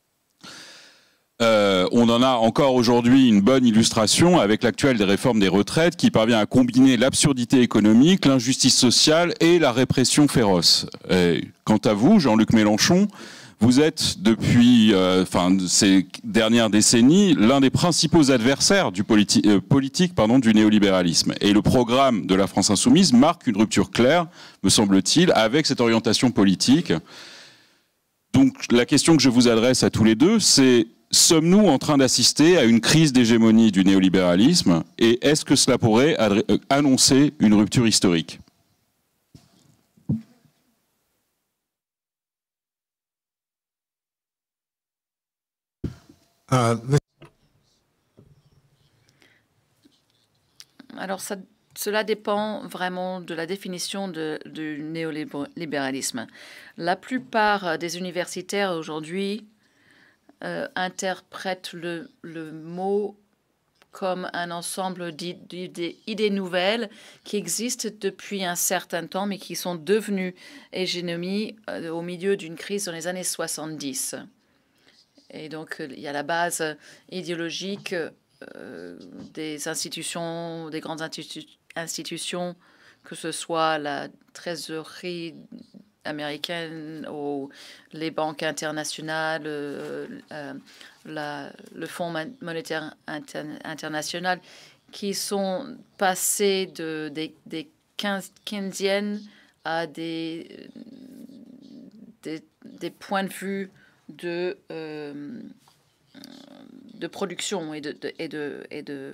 Euh, on en a encore aujourd'hui une bonne illustration avec l'actuelle des réformes des retraites qui parvient à combiner l'absurdité économique, l'injustice sociale et la répression féroce. Et quant à vous, Jean-Luc Mélenchon, vous êtes depuis euh, enfin, ces dernières décennies l'un des principaux adversaires du politi euh, politique pardon, du néolibéralisme. Et le programme de la France Insoumise marque une rupture claire, me semble-t-il, avec cette orientation politique. Donc la question que je vous adresse à tous les deux, c'est: sommes-nous en train d'assister à une crise d'hégémonie du néolibéralisme et est-ce que cela pourrait annoncer une rupture historique ? Uh, Alors, ça, cela dépend vraiment de la définition de, du néolibéralisme. La plupart des universitaires aujourd'hui euh, interprètent le, le mot comme un ensemble d'idées nouvelles qui existent depuis un certain temps, mais qui sont devenues hégémonie euh, au milieu d'une crise dans les années soixante-dix. Et donc, il y a la base idéologique euh, des institutions, des grandes institu institutions, que ce soit la trésorerie américaine ou les banques internationales, euh, euh, la, le Fonds monétaire inter international, qui sont passés de, des, des quinziennes à des, des, des points de vue de, euh, de production et de, de, et de, et de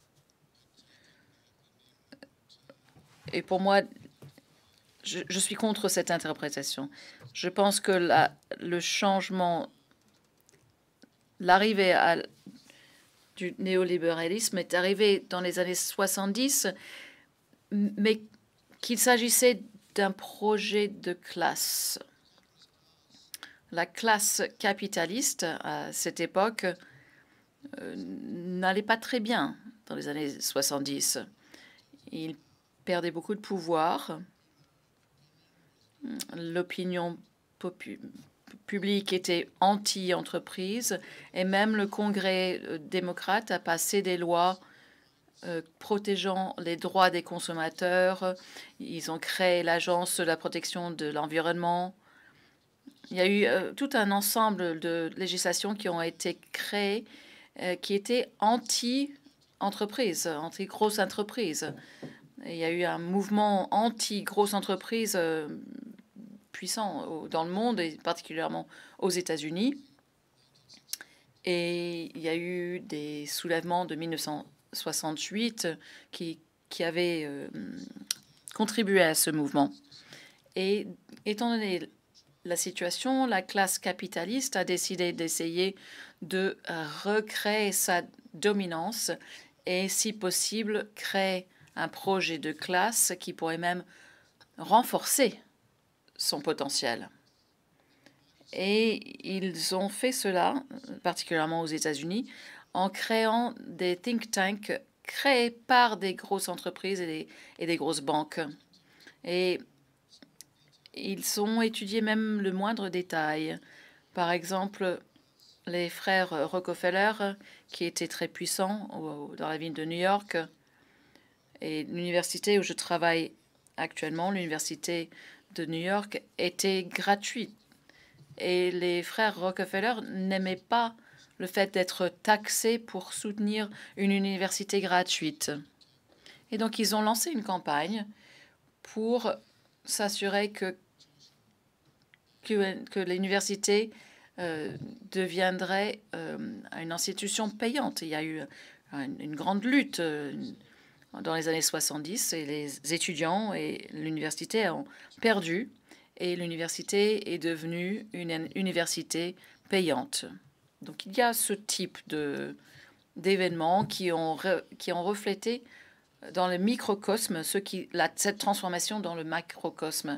et pour moi, je, je suis contre cette interprétation. Je pense que la, le changement, l'arrivée du néolibéralisme est arrivée dans les années soixante-dix, mais qu'il s'agissait d'un projet de classe. La classe capitaliste, à cette époque, euh, n'allait pas très bien dans les années soixante-dix. Il perdait beaucoup de pouvoir. L'opinion publique était anti-entreprise et même le Congrès démocrate a passé des lois euh, protégeant les droits des consommateurs. Ils ont créé l'Agence de la protection de l'environnement. Il y a eu euh, tout un ensemble de législations qui ont été créées euh, qui étaient anti-entreprises, anti-grosses entreprises. Il y a eu un mouvement anti-grosses entreprises euh, puissant au, dans le monde, et particulièrement aux États-Unis. Et il y a eu des soulèvements de mille neuf cent soixante-huit qui, qui avaient euh, contribué à ce mouvement. Et étant donné la situation, la classe capitaliste a décidé d'essayer de recréer sa dominance et, si possible, créer un projet de classe qui pourrait même renforcer son potentiel. Et ils ont fait cela, particulièrement aux États-Unis, en créant des think tanks créés par des grosses entreprises et des, et des grosses banques. Et ils ont étudié même le moindre détail. Par exemple, les frères Rockefeller, qui étaient très puissants dans la ville de New York, et l'université où je travaille actuellement, l'université de New York, était gratuite. Et les frères Rockefeller n'aimaient pas le fait d'être taxés pour soutenir une université gratuite. Et donc, ils ont lancé une campagne pour s'assurer que que, que l'université euh, deviendrait euh, une institution payante. Il y a eu une, une grande lutte euh, dans les années soixante-dix et les étudiants et l'université ont perdu et l'université est devenue une université payante Donc il y a ce type de d'événements qui ont re, qui ont reflété dans le microcosme ce qui la, cette transformation dans le macrocosme.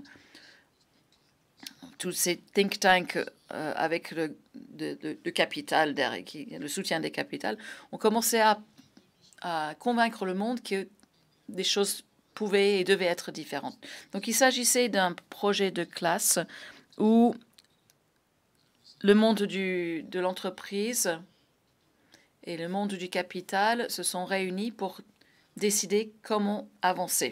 Tous ces think tanks euh, avec le de, de, de capital, qui, le soutien des capitales, ont commencé à, à convaincre le monde que des choses pouvaient et devaient être différentes. Donc il s'agissait d'un projet de classe où le monde du, de l'entreprise et le monde du capital se sont réunis pour décider comment avancer.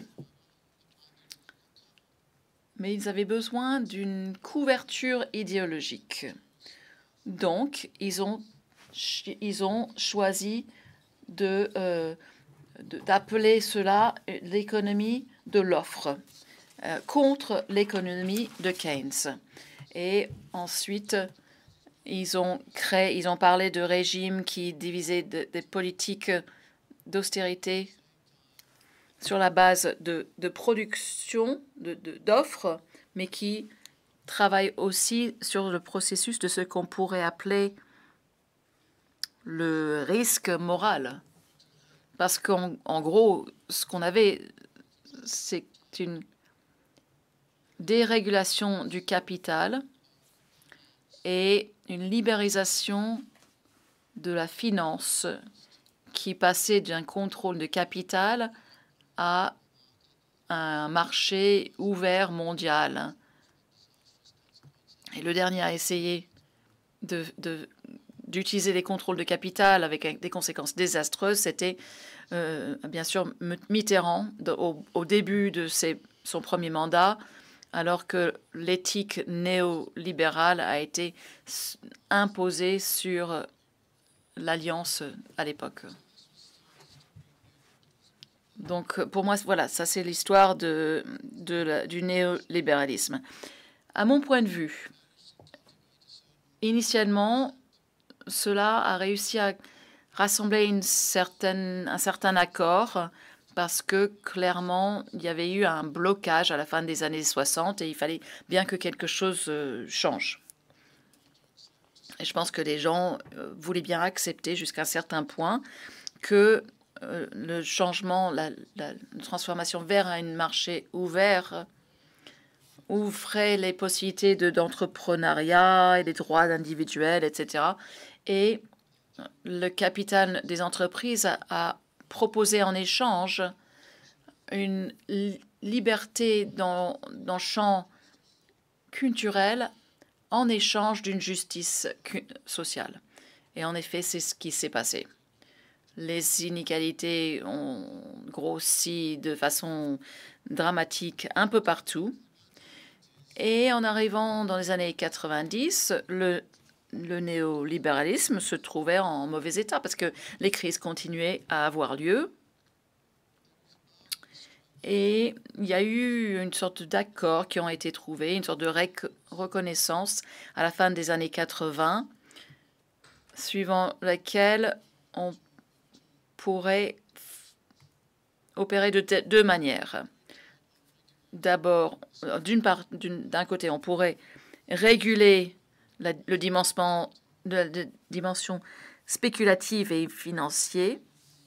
Mais ils avaient besoin d'une couverture idéologique. Donc, ils ont, ils ont choisi de, euh, de, d'appeler cela l'économie de l'offre, euh, contre l'économie de Keynes. Et ensuite, ils ont créé, ils ont parlé de régimes qui divisaient de, des politiques d'austérité sur la base de, de production, de, de, d'offres, mais qui travaillent aussi sur le processus de ce qu'on pourrait appeler le risque moral. Parce qu'en en gros, ce qu'on avait, c'est une dérégulation du capital et une libéralisation de la finance qui passait d'un contrôle de capital à un marché ouvert mondial. Et le dernier a essayé de, de, d'utiliser les contrôles de capital avec des conséquences désastreuses. C'était euh, bien sûr Mitterrand de, au, au début de ses, son premier mandat, alors que l'éthique néolibérale a été imposée sur l'Alliance à l'époque. Donc, pour moi, voilà, ça c'est l'histoire de, de la, du néolibéralisme. À mon point de vue, initialement, cela a réussi à rassembler une certaine, un certain accord parce que, clairement, il y avait eu un blocage à la fin des années soixante et il fallait bien que quelque chose change. Et je pense que les gens voulaient bien accepter jusqu'à un certain point que Euh, le changement, la, la transformation vers un marché ouvert ouvrait les possibilités de, d'entrepreneuriat et les droits individuels, et cetera. Et le capital des entreprises a, a proposé en échange une li- liberté dans, dans le champ culturel en échange d'une justice sociale. Et en effet, c'est ce qui s'est passé. Les inégalités ont grossi de façon dramatique un peu partout. Et en arrivant dans les années quatre-vingt-dix, le, le néolibéralisme se trouvait en mauvais état parce que les crises continuaient à avoir lieu. Et il y a eu une sorte d'accords qui ont été trouvés, une sorte de rec- reconnaissance à la fin des années quatre-vingt, suivant laquelle on pourrait opérer de deux manières. D'abord, d'une part, d'une, d'un côté, on pourrait réguler la, le dimension, la, la dimension spéculative et financière,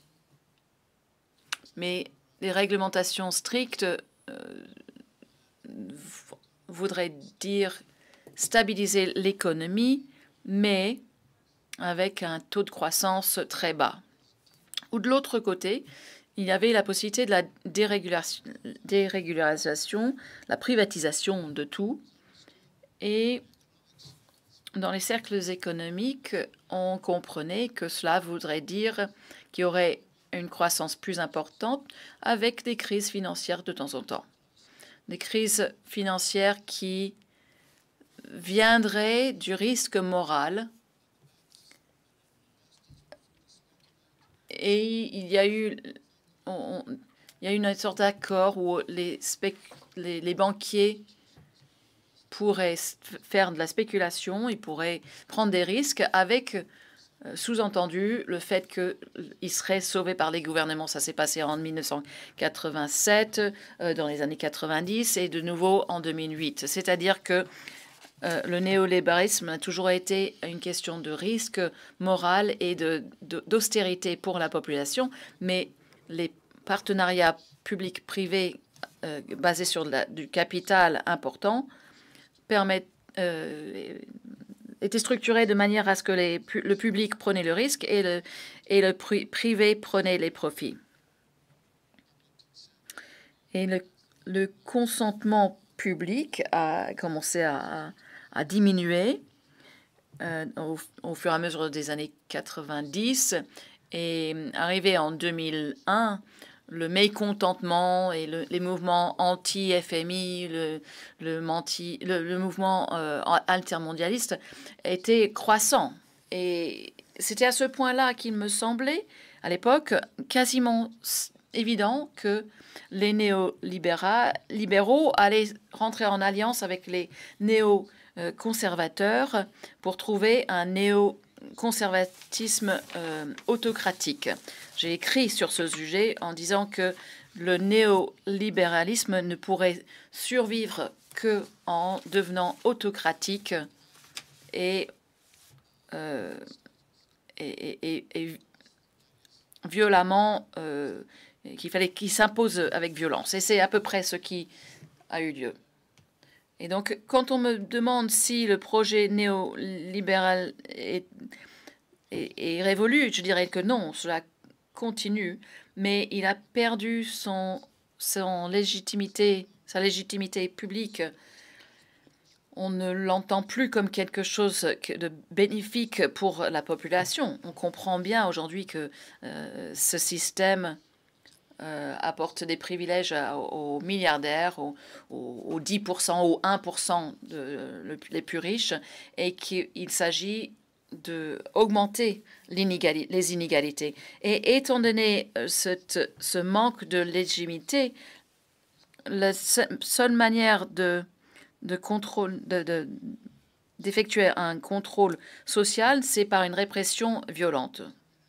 mais les réglementations strictes euh, voudraient dire stabiliser l'économie, mais avec un taux de croissance très bas. Ou de l'autre côté, il y avait la possibilité de la dérégulation, dérégularisation, la privatisation de tout. Et dans les cercles économiques, on comprenait que cela voudrait dire qu'il y aurait une croissance plus importante avec des crises financières de temps en temps. Des crises financières qui viendraient du risque moral. Et il y a eu, on, il y a eu une sorte d'accord où les, spec, les, les banquiers pourraient faire de la spéculation, ils pourraient prendre des risques avec, euh, sous-entendu, le fait qu'ils seraient sauvés par les gouvernements. Ça s'est passé en mille neuf cent quatre-vingt-sept, euh, dans les années quatre-vingt-dix et de nouveau en deux mille huit. C'est-à-dire que euh, le néolibéralisme a toujours été une question de risque moral et de, de, d'austérité pour la population, mais les partenariats publics-privés euh, basés sur la, du capital important permettent, euh, étaient structurés de manière à ce que les, le public prenait le risque et le, et le privé prenait les profits. Et le, le consentement public a commencé à, à diminuer euh, au, au fur et à mesure des années quatre-vingt-dix. Et arrivé en deux mille un, le mécontentement et le, les mouvements anti-F M I, le, le, menti, le, le mouvement euh, altermondialiste étaient croissants. Et c'était à ce point-là qu'il me semblait, à l'époque, quasiment évident que les néolibéraux allaient rentrer en alliance avec les néo-conservateurs pour trouver un néo-conservatisme euh, autocratique. J'ai écrit sur ce sujet en disant que le néolibéralisme ne pourrait survivre qu'en devenant autocratique et, euh, et, et, et violemment, euh, qu'il fallait qu'il s'impose avec violence. Et c'est à peu près ce qui a eu lieu. Et donc, quand on me demande si le projet néolibéral est, est, est révolu, je dirais que non, cela continue, mais il a perdu son, son légitimité, sa légitimité publique. On ne l'entend plus comme quelque chose de bénéfique pour la population. On comprend bien aujourd'hui que euh, ce système euh, apporte des privilèges à, aux milliardaires, aux, aux dix pour cent, aux un pour cent de, le, les plus riches, et qu'il s'agit d'augmenter les inégalités. Et étant donné cette, ce manque de légitimité, la seule manière de de contrôle, de, de, d'effectuer un contrôle social, c'est par une répression violente.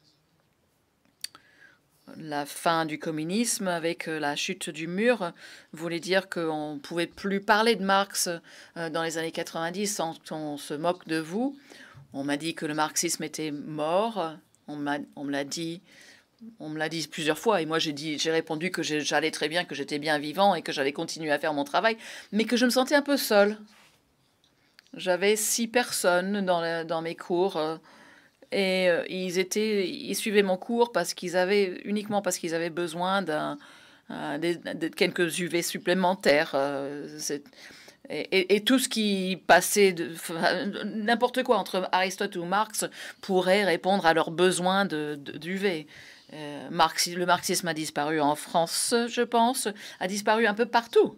La fin du communisme avec la chute du mur voulait dire qu'on ne pouvait plus parler de Marx dans les années quatre-vingt-dix sans qu'on se moque de vous. On m'a dit que le marxisme était mort. On, m'a, on me l'a dit. On me l'a dit plusieurs fois et moi j'ai dit, j'ai répondu que j'allais très bien, que j'étais bien vivant et que j'allais continuer à faire mon travail, mais que je me sentais un peu seule. J'avais six personnes dans, la, dans mes cours euh, et euh, ils étaient, ils suivaient mon cours parce qu'ils avaient uniquement parce qu'ils avaient besoin d'un, euh, de, de quelques U V supplémentaires. Euh, c'est, Et, et, et tout ce qui passait, de, n'importe quoi entre Aristote ou Marx pourrait répondre à leurs besoins de, de, d'U V. Euh, Marx, le marxisme a disparu en France, je pense, a disparu un peu partout.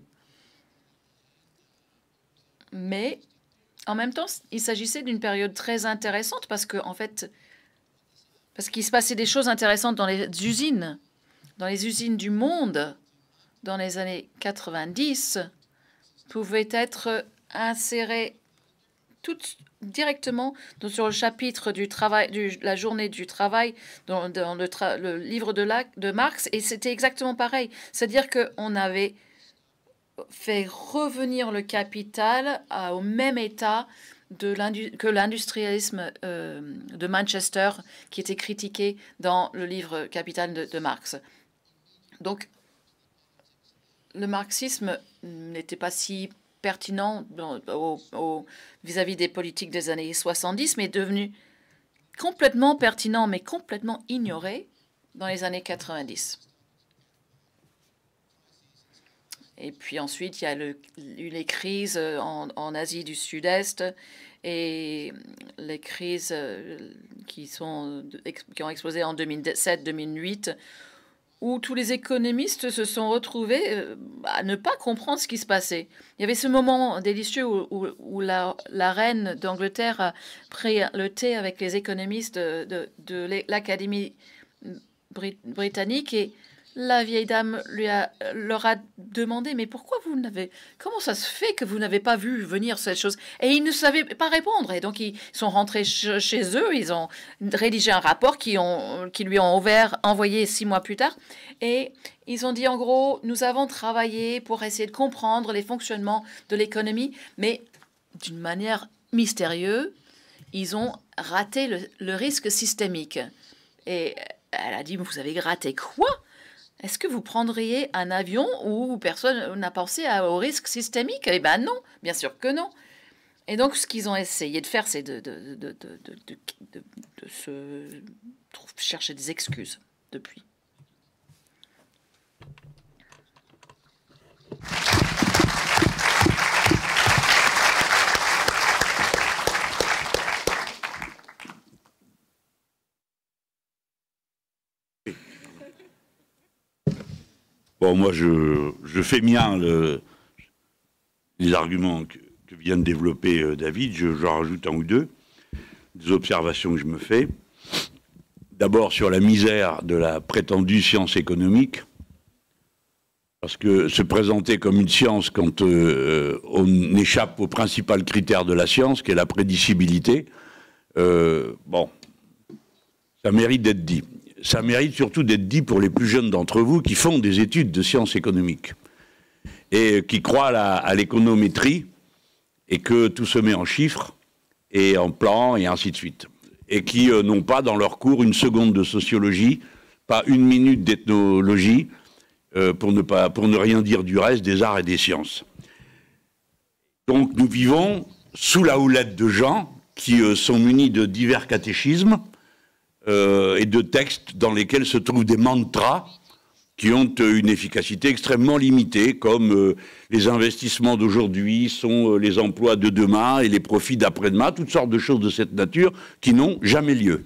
Mais en même temps, il s'agissait d'une période très intéressante parce que, en fait, parce qu'il se passait des choses intéressantes dans les usines, dans les usines du monde, dans les années quatre-vingt-dix. Pouvaient être insérés tout directement sur le chapitre du travail, du, la journée du travail, dans, dans le, tra, le livre de, la, de Marx, et c'était exactement pareil. C'est-à-dire qu'on avait fait revenir le capital à, au même état de l'indu, que l'industrialisme euh, de Manchester, qui était critiqué dans le livre Capital de, de Marx. Donc, le marxisme n'était pas si pertinent dans, au, au, vis-à-vis des politiques des années soixante-dix, mais est devenu complètement pertinent, mais complètement ignoré dans les années quatre-vingt-dix. Et puis ensuite, il y a le, eu les crises en, en Asie du Sud-Est et les crises qui, sont, qui ont explosé en deux mille sept deux mille huit, où tous les économistes se sont retrouvés à ne pas comprendre ce qui se passait. Il y avait ce moment délicieux où, où, où la, la reine d'Angleterre a pris le thé avec les économistes de, de, de l'Académie britannique et la vieille dame lui a, leur a demandé « Mais pourquoi vous n'avez... Comment ça se fait que vous n'avez pas vu venir cette chose ?» Et ils ne savaient pas répondre. Et donc, ils sont rentrés ch- chez eux. Ils ont rédigé un rapport qui, ont, qui lui ont ouvert, envoyé six mois plus tard. Et ils ont dit, en gros, nous avons travaillé pour essayer de comprendre les fonctionnements de l'économie, mais d'une manière mystérieuse, ils ont raté le, le risque systémique. Et elle a dit, vous avez raté quoi? Est-ce que vous prendriez un avion où personne n'a pensé à, au risque systémique? Eh bien non, bien sûr que non. Et donc, ce qu'ils ont essayé de faire, c'est de, de, de, de, de, de, de, de se chercher des excuses depuis. Bon, moi, je, je fais mien le, les arguments que, que vient de développer euh, David. Je, je rajoute un ou deux, des observations que je me fais. D'abord, sur la misère de la prétendue science économique. Parce que se présenter comme une science quand euh, on échappe au principal critère de la science, qui est la prédicibilité, euh, bon, ça mérite d'être dit. Ça mérite surtout d'être dit pour les plus jeunes d'entre vous qui font des études de sciences économiques et qui croient à l'économétrie et que tout se met en chiffres et en plans et ainsi de suite. Et qui euh, n'ont pas dans leur cours une seconde de sociologie, pas une minute d'ethnologie, euh, pour ne pas, pour ne rien dire du reste des arts et des sciences. Donc nous vivons sous la houlette de gens qui euh, sont munis de divers catéchismes, Euh, et de textes dans lesquels se trouvent des mantras qui ont euh, une efficacité extrêmement limitée, comme euh, les investissements d'aujourd'hui sont euh, les emplois de demain et les profits d'après-demain, toutes sortes de choses de cette nature qui n'ont jamais lieu.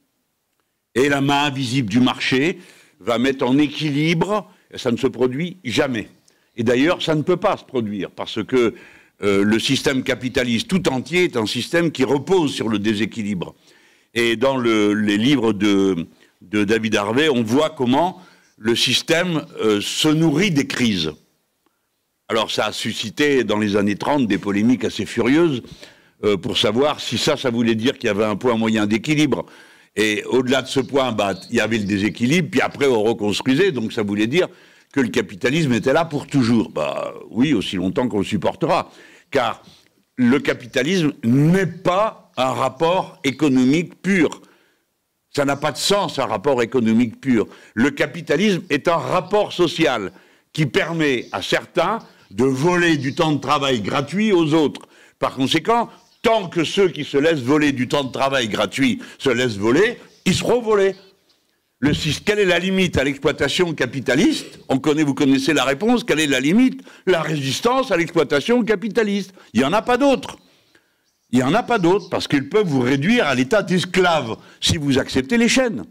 Et la main invisible du marché va mettre en équilibre, et ça ne se produit jamais. Et d'ailleurs, ça ne peut pas se produire, parce que euh, le système capitaliste tout entier est un système qui repose sur le déséquilibre. Et dans le, les livres de, de David Harvey, on voit comment le système euh, se nourrit des crises. Alors ça a suscité dans les années trente des polémiques assez furieuses euh, pour savoir si ça, ça voulait dire qu'il y avait un point moyen d'équilibre. Et au-delà de ce point, bah, il y avait le déséquilibre, puis après on reconstruisait, donc ça voulait dire que le capitalisme était là pour toujours. Bah, oui, aussi longtemps qu'on le supportera. Car le capitalisme n'est pas un rapport économique pur. Ça n'a pas de sens, un rapport économique pur. Le capitalisme est un rapport social qui permet à certains de voler du temps de travail gratuit aux autres. Par conséquent, tant que ceux qui se laissent voler du temps de travail gratuit se laissent voler, ils seront volés. Le, quelle est la limite à l'exploitation capitaliste? On connaît, vous connaissez la réponse. Quelle est la limite? La résistance à l'exploitation capitaliste. Il n'y en a pas d'autre. Il n'y en a pas d'autres, parce qu'ils peuvent vous réduire à l'état d'esclave si vous acceptez les chaînes.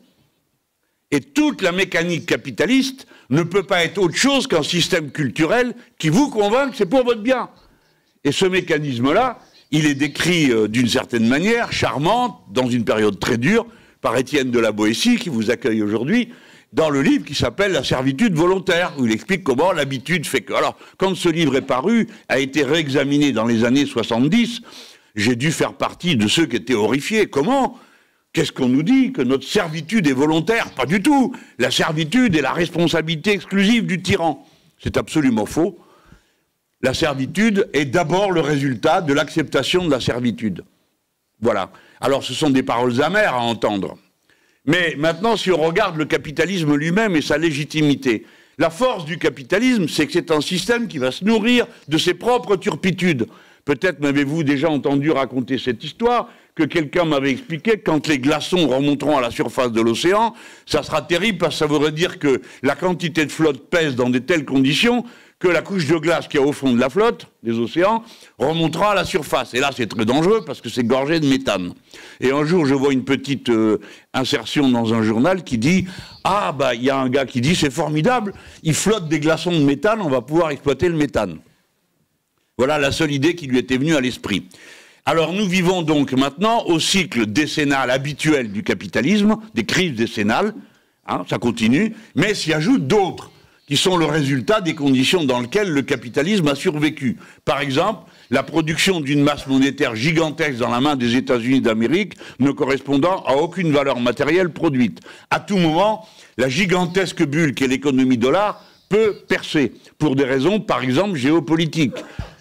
Et toute la mécanique capitaliste ne peut pas être autre chose qu'un système culturel qui vous convainc que c'est pour votre bien. Et ce mécanisme-là, il est décrit euh, d'une certaine manière, charmante, dans une période très dure, par Étienne de la Boétie, qui vous accueille aujourd'hui, dans le livre qui s'appelle « La servitude volontaire », où il explique comment l'habitude fait que... Alors, quand ce livre est paru, a été réexaminé dans les années soixante-dix, j'ai dû faire partie de ceux qui étaient horrifiés. Comment? Qu'est-ce qu'on nous dit? Que notre servitude est volontaire? Pas du tout. La servitude est la responsabilité exclusive du tyran. C'est absolument faux. La servitude est d'abord le résultat de l'acceptation de la servitude. Voilà. Alors ce sont des paroles amères à entendre. Mais maintenant, si on regarde le capitalisme lui-même et sa légitimité, la force du capitalisme, c'est que c'est un système qui va se nourrir de ses propres turpitudes. Peut-être m'avez-vous déjà entendu raconter cette histoire, que quelqu'un m'avait expliqué que quand les glaçons remonteront à la surface de l'océan, ça sera terrible parce que ça voudrait dire que la quantité de flotte pèse dans de telles conditions que la couche de glace qu'il y a au fond de la flotte, des océans, remontera à la surface. Et là, c'est très dangereux parce que c'est gorgé de méthane. Et un jour, je vois une petite euh, insertion dans un journal qui dit « Ah, bah, il y a un gars qui dit, c'est formidable, il flotte des glaçons de méthane, on va pouvoir exploiter le méthane. » Voilà la seule idée qui lui était venue à l'esprit. Alors nous vivons donc maintenant au cycle décennal habituel du capitalisme, des crises décennales, hein, ça continue, mais s'y ajoutent d'autres, qui sont le résultat des conditions dans lesquelles le capitalisme a survécu. Par exemple, la production d'une masse monétaire gigantesque dans la main des États-Unis d'Amérique ne correspondant à aucune valeur matérielle produite. À tout moment, la gigantesque bulle qu'est l'économie dollar peut percer, pour des raisons, par exemple, géopolitiques.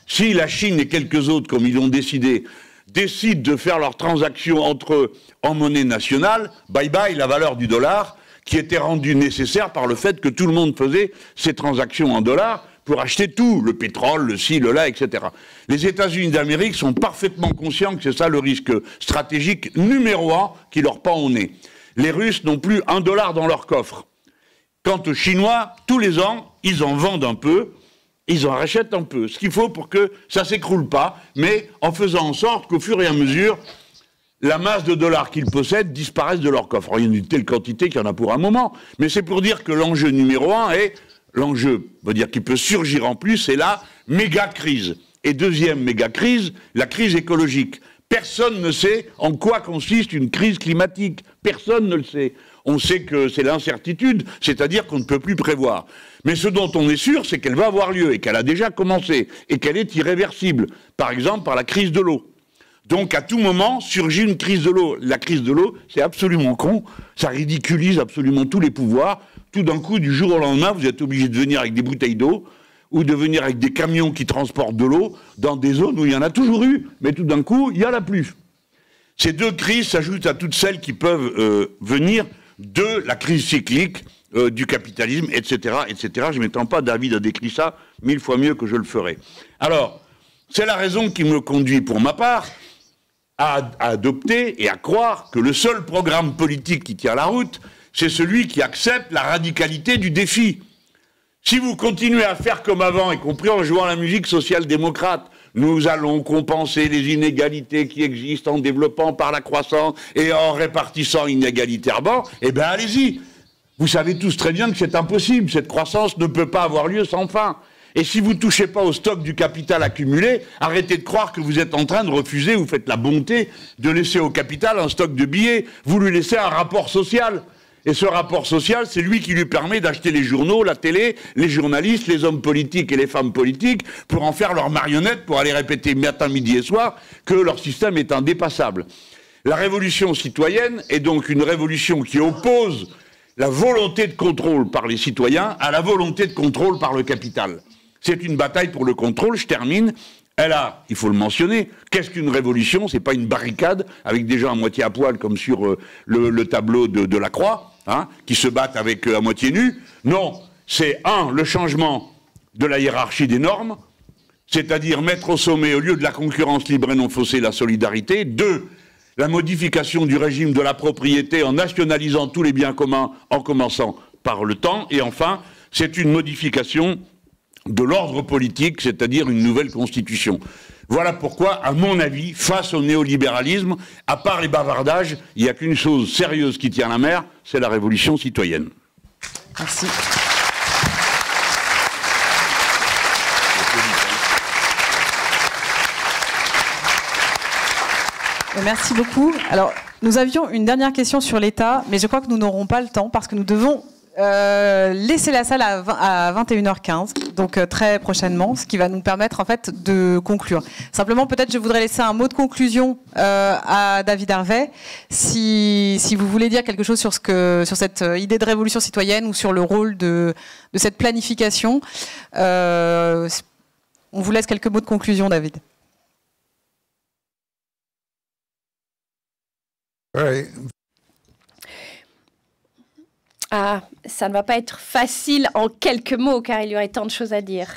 Si la Chine et quelques autres, comme ils l'ont décidé, décident de faire leurs transactions entre eux en monnaie nationale, bye bye la valeur du dollar, qui était rendue nécessaire par le fait que tout le monde faisait ses transactions en dollars pour acheter tout, le pétrole, le ci, le là, et cetera. Les États-Unis d'Amérique sont parfaitement conscients que c'est ça le risque stratégique numéro un qui leur pend au nez. Les Russes n'ont plus un dollar dans leur coffre. Quant aux Chinois, tous les ans, ils en vendent un peu, ils en rachètent un peu. Ce qu'il faut pour que ça ne s'écroule pas, mais en faisant en sorte qu'au fur et à mesure, la masse de dollars qu'ils possèdent disparaisse de leur coffre. Il y en a une telle quantité qu'il y en a pour un moment. Mais c'est pour dire que l'enjeu numéro un est, l'enjeu, veut dire qui peut surgir en plus, c'est la méga crise. Et deuxième méga crise, la crise écologique. Personne ne sait en quoi consiste une crise climatique. Personne ne le sait. On sait que c'est l'incertitude, c'est-à-dire qu'on ne peut plus prévoir. Mais ce dont on est sûr, c'est qu'elle va avoir lieu et qu'elle a déjà commencé et qu'elle est irréversible. Par exemple, par la crise de l'eau. Donc, à tout moment, surgit une crise de l'eau. La crise de l'eau, c'est absolument con. Ça ridiculise absolument tous les pouvoirs. Tout d'un coup, du jour au lendemain, vous êtes obligé de venir avec des bouteilles d'eau ou de venir avec des camions qui transportent de l'eau dans des zones où il y en a toujours eu. Mais tout d'un coup, il n'y en a plus. Ces deux crises s'ajoutent à toutes celles qui peuvent euh, venir de la crise cyclique, euh, du capitalisme, et cetera, et cetera. Je ne m'étends pas, David a décrit ça mille fois mieux que je le ferai. Alors, c'est la raison qui me conduit, pour ma part, à, à adopter et à croire que le seul programme politique qui tient la route, c'est celui qui accepte la radicalité du défi. Si vous continuez à faire comme avant, y compris en jouant la musique social-démocrate, nous allons compenser les inégalités qui existent en développant par la croissance et en répartissant inégalitairement, eh bien allez-y. Vous savez tous très bien que c'est impossible, cette croissance ne peut pas avoir lieu sans fin. Et si vous ne touchez pas au stock du capital accumulé, arrêtez de croire que vous êtes en train de refuser, vous faites la bonté de laisser au capital un stock de billets, vous lui laissez un rapport social. Et ce rapport social, c'est lui qui lui permet d'acheter les journaux, la télé, les journalistes, les hommes politiques et les femmes politiques pour en faire leurs marionnettes, pour aller répéter matin, midi et soir que leur système est indépassable. La révolution citoyenne est donc une révolution qui oppose la volonté de contrôle par les citoyens à la volonté de contrôle par le capital. C'est une bataille pour le contrôle, je termine. Elle a, il faut le mentionner, qu'est-ce qu'une révolution? C'est pas une barricade avec des gens à moitié à poil comme sur euh, le, le tableau de, de la Croix, hein, qui se battent avec euh, à moitié nus. Non, c'est un, le changement de la hiérarchie des normes, c'est-à-dire mettre au sommet, au lieu de la concurrence libre et non faussée, la solidarité. Deux, la modification du régime de la propriété en nationalisant tous les biens communs, en commençant par le temps. Et enfin, c'est une modification de l'ordre politique, c'est-à-dire une nouvelle constitution. Voilà pourquoi, à mon avis, face au néolibéralisme, à part les bavardages, il n'y a qu'une chose sérieuse qui tient la mer, c'est la révolution citoyenne. Merci. Merci beaucoup. Alors, nous avions une dernière question sur l'État, mais je crois que nous n'aurons pas le temps parce que nous devons Euh, laisser la salle à vingt et une heures quinze, donc euh, très prochainement, ce qui va nous permettre en fait de conclure. Simplement, peut-être je voudrais laisser un mot de conclusion euh, à David Harvey, si, si vous voulez dire quelque chose sur, ce que, sur cette idée de révolution citoyenne ou sur le rôle de, de cette planification. Euh, on vous laisse quelques mots de conclusion, David. Ouais. Ah, ça ne va pas être facile en quelques mots, car il y aurait tant de choses à dire.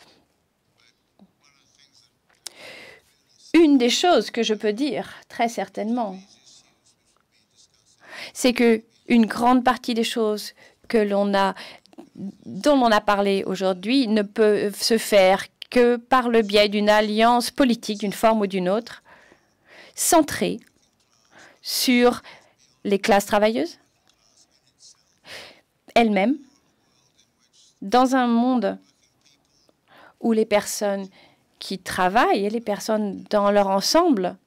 Une des choses que je peux dire, très certainement, c'est que une grande partie des choses que l'on a, dont on a parlé aujourd'hui ne peuvent se faire que par le biais d'une alliance politique, d'une forme ou d'une autre, centrée sur les classes travailleuses, elles-mêmes, dans un monde où les personnes qui travaillent et les personnes dans leur ensemble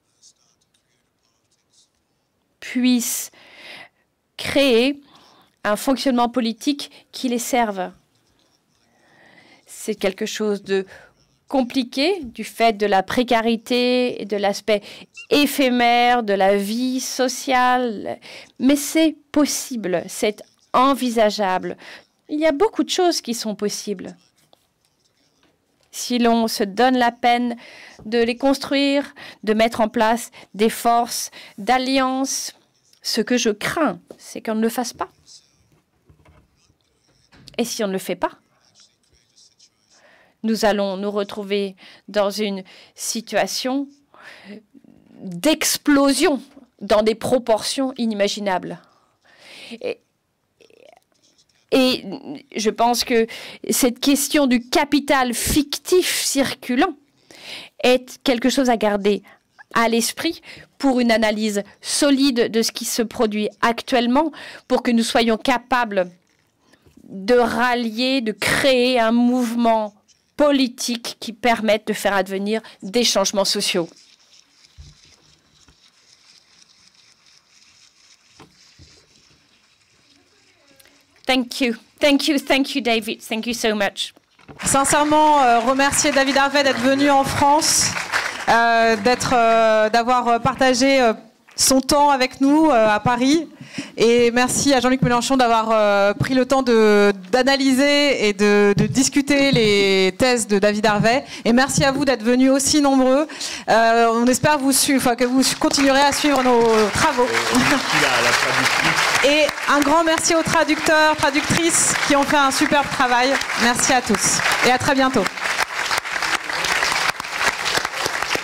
puissent créer un fonctionnement politique qui les serve. C'est quelque chose de compliqué du fait de la précarité et de l'aspect éphémère de la vie sociale, mais c'est possible, c'est envisageable. Il y a beaucoup de choses qui sont possibles. si l'on se donne la peine de les construire, de mettre en place des forces d'alliance. Ce que je crains, c'est qu'on ne le fasse pas. Et si on ne le fait pas, nous allons nous retrouver dans une situation d'explosion dans des proportions inimaginables. Et, et je pense que cette question du capital fictif circulant est quelque chose à garder à l'esprit pour une analyse solide de ce qui se produit actuellement, pour que nous soyons capables de rallier, de créer un mouvement politique qui permette de faire advenir des changements sociaux. Thank you. Thank you, thank you, David. Thank you so much. Sincèrement, euh, remercier David Harvey d'être venu en France, euh, d'être, euh, d'avoir partagé euh, son temps avec nous euh, à Paris. Et merci à Jean-Luc Mélenchon d'avoir euh, pris le temps de, d'analyser et de, de discuter les thèses de David Harvey. Et merci à vous d'être venus aussi nombreux. Euh, on espère vous suivre, que vous continuerez à suivre nos travaux. Et un grand merci aux traducteurs, traductrices qui ont fait un superbe travail. Merci à tous et à très bientôt.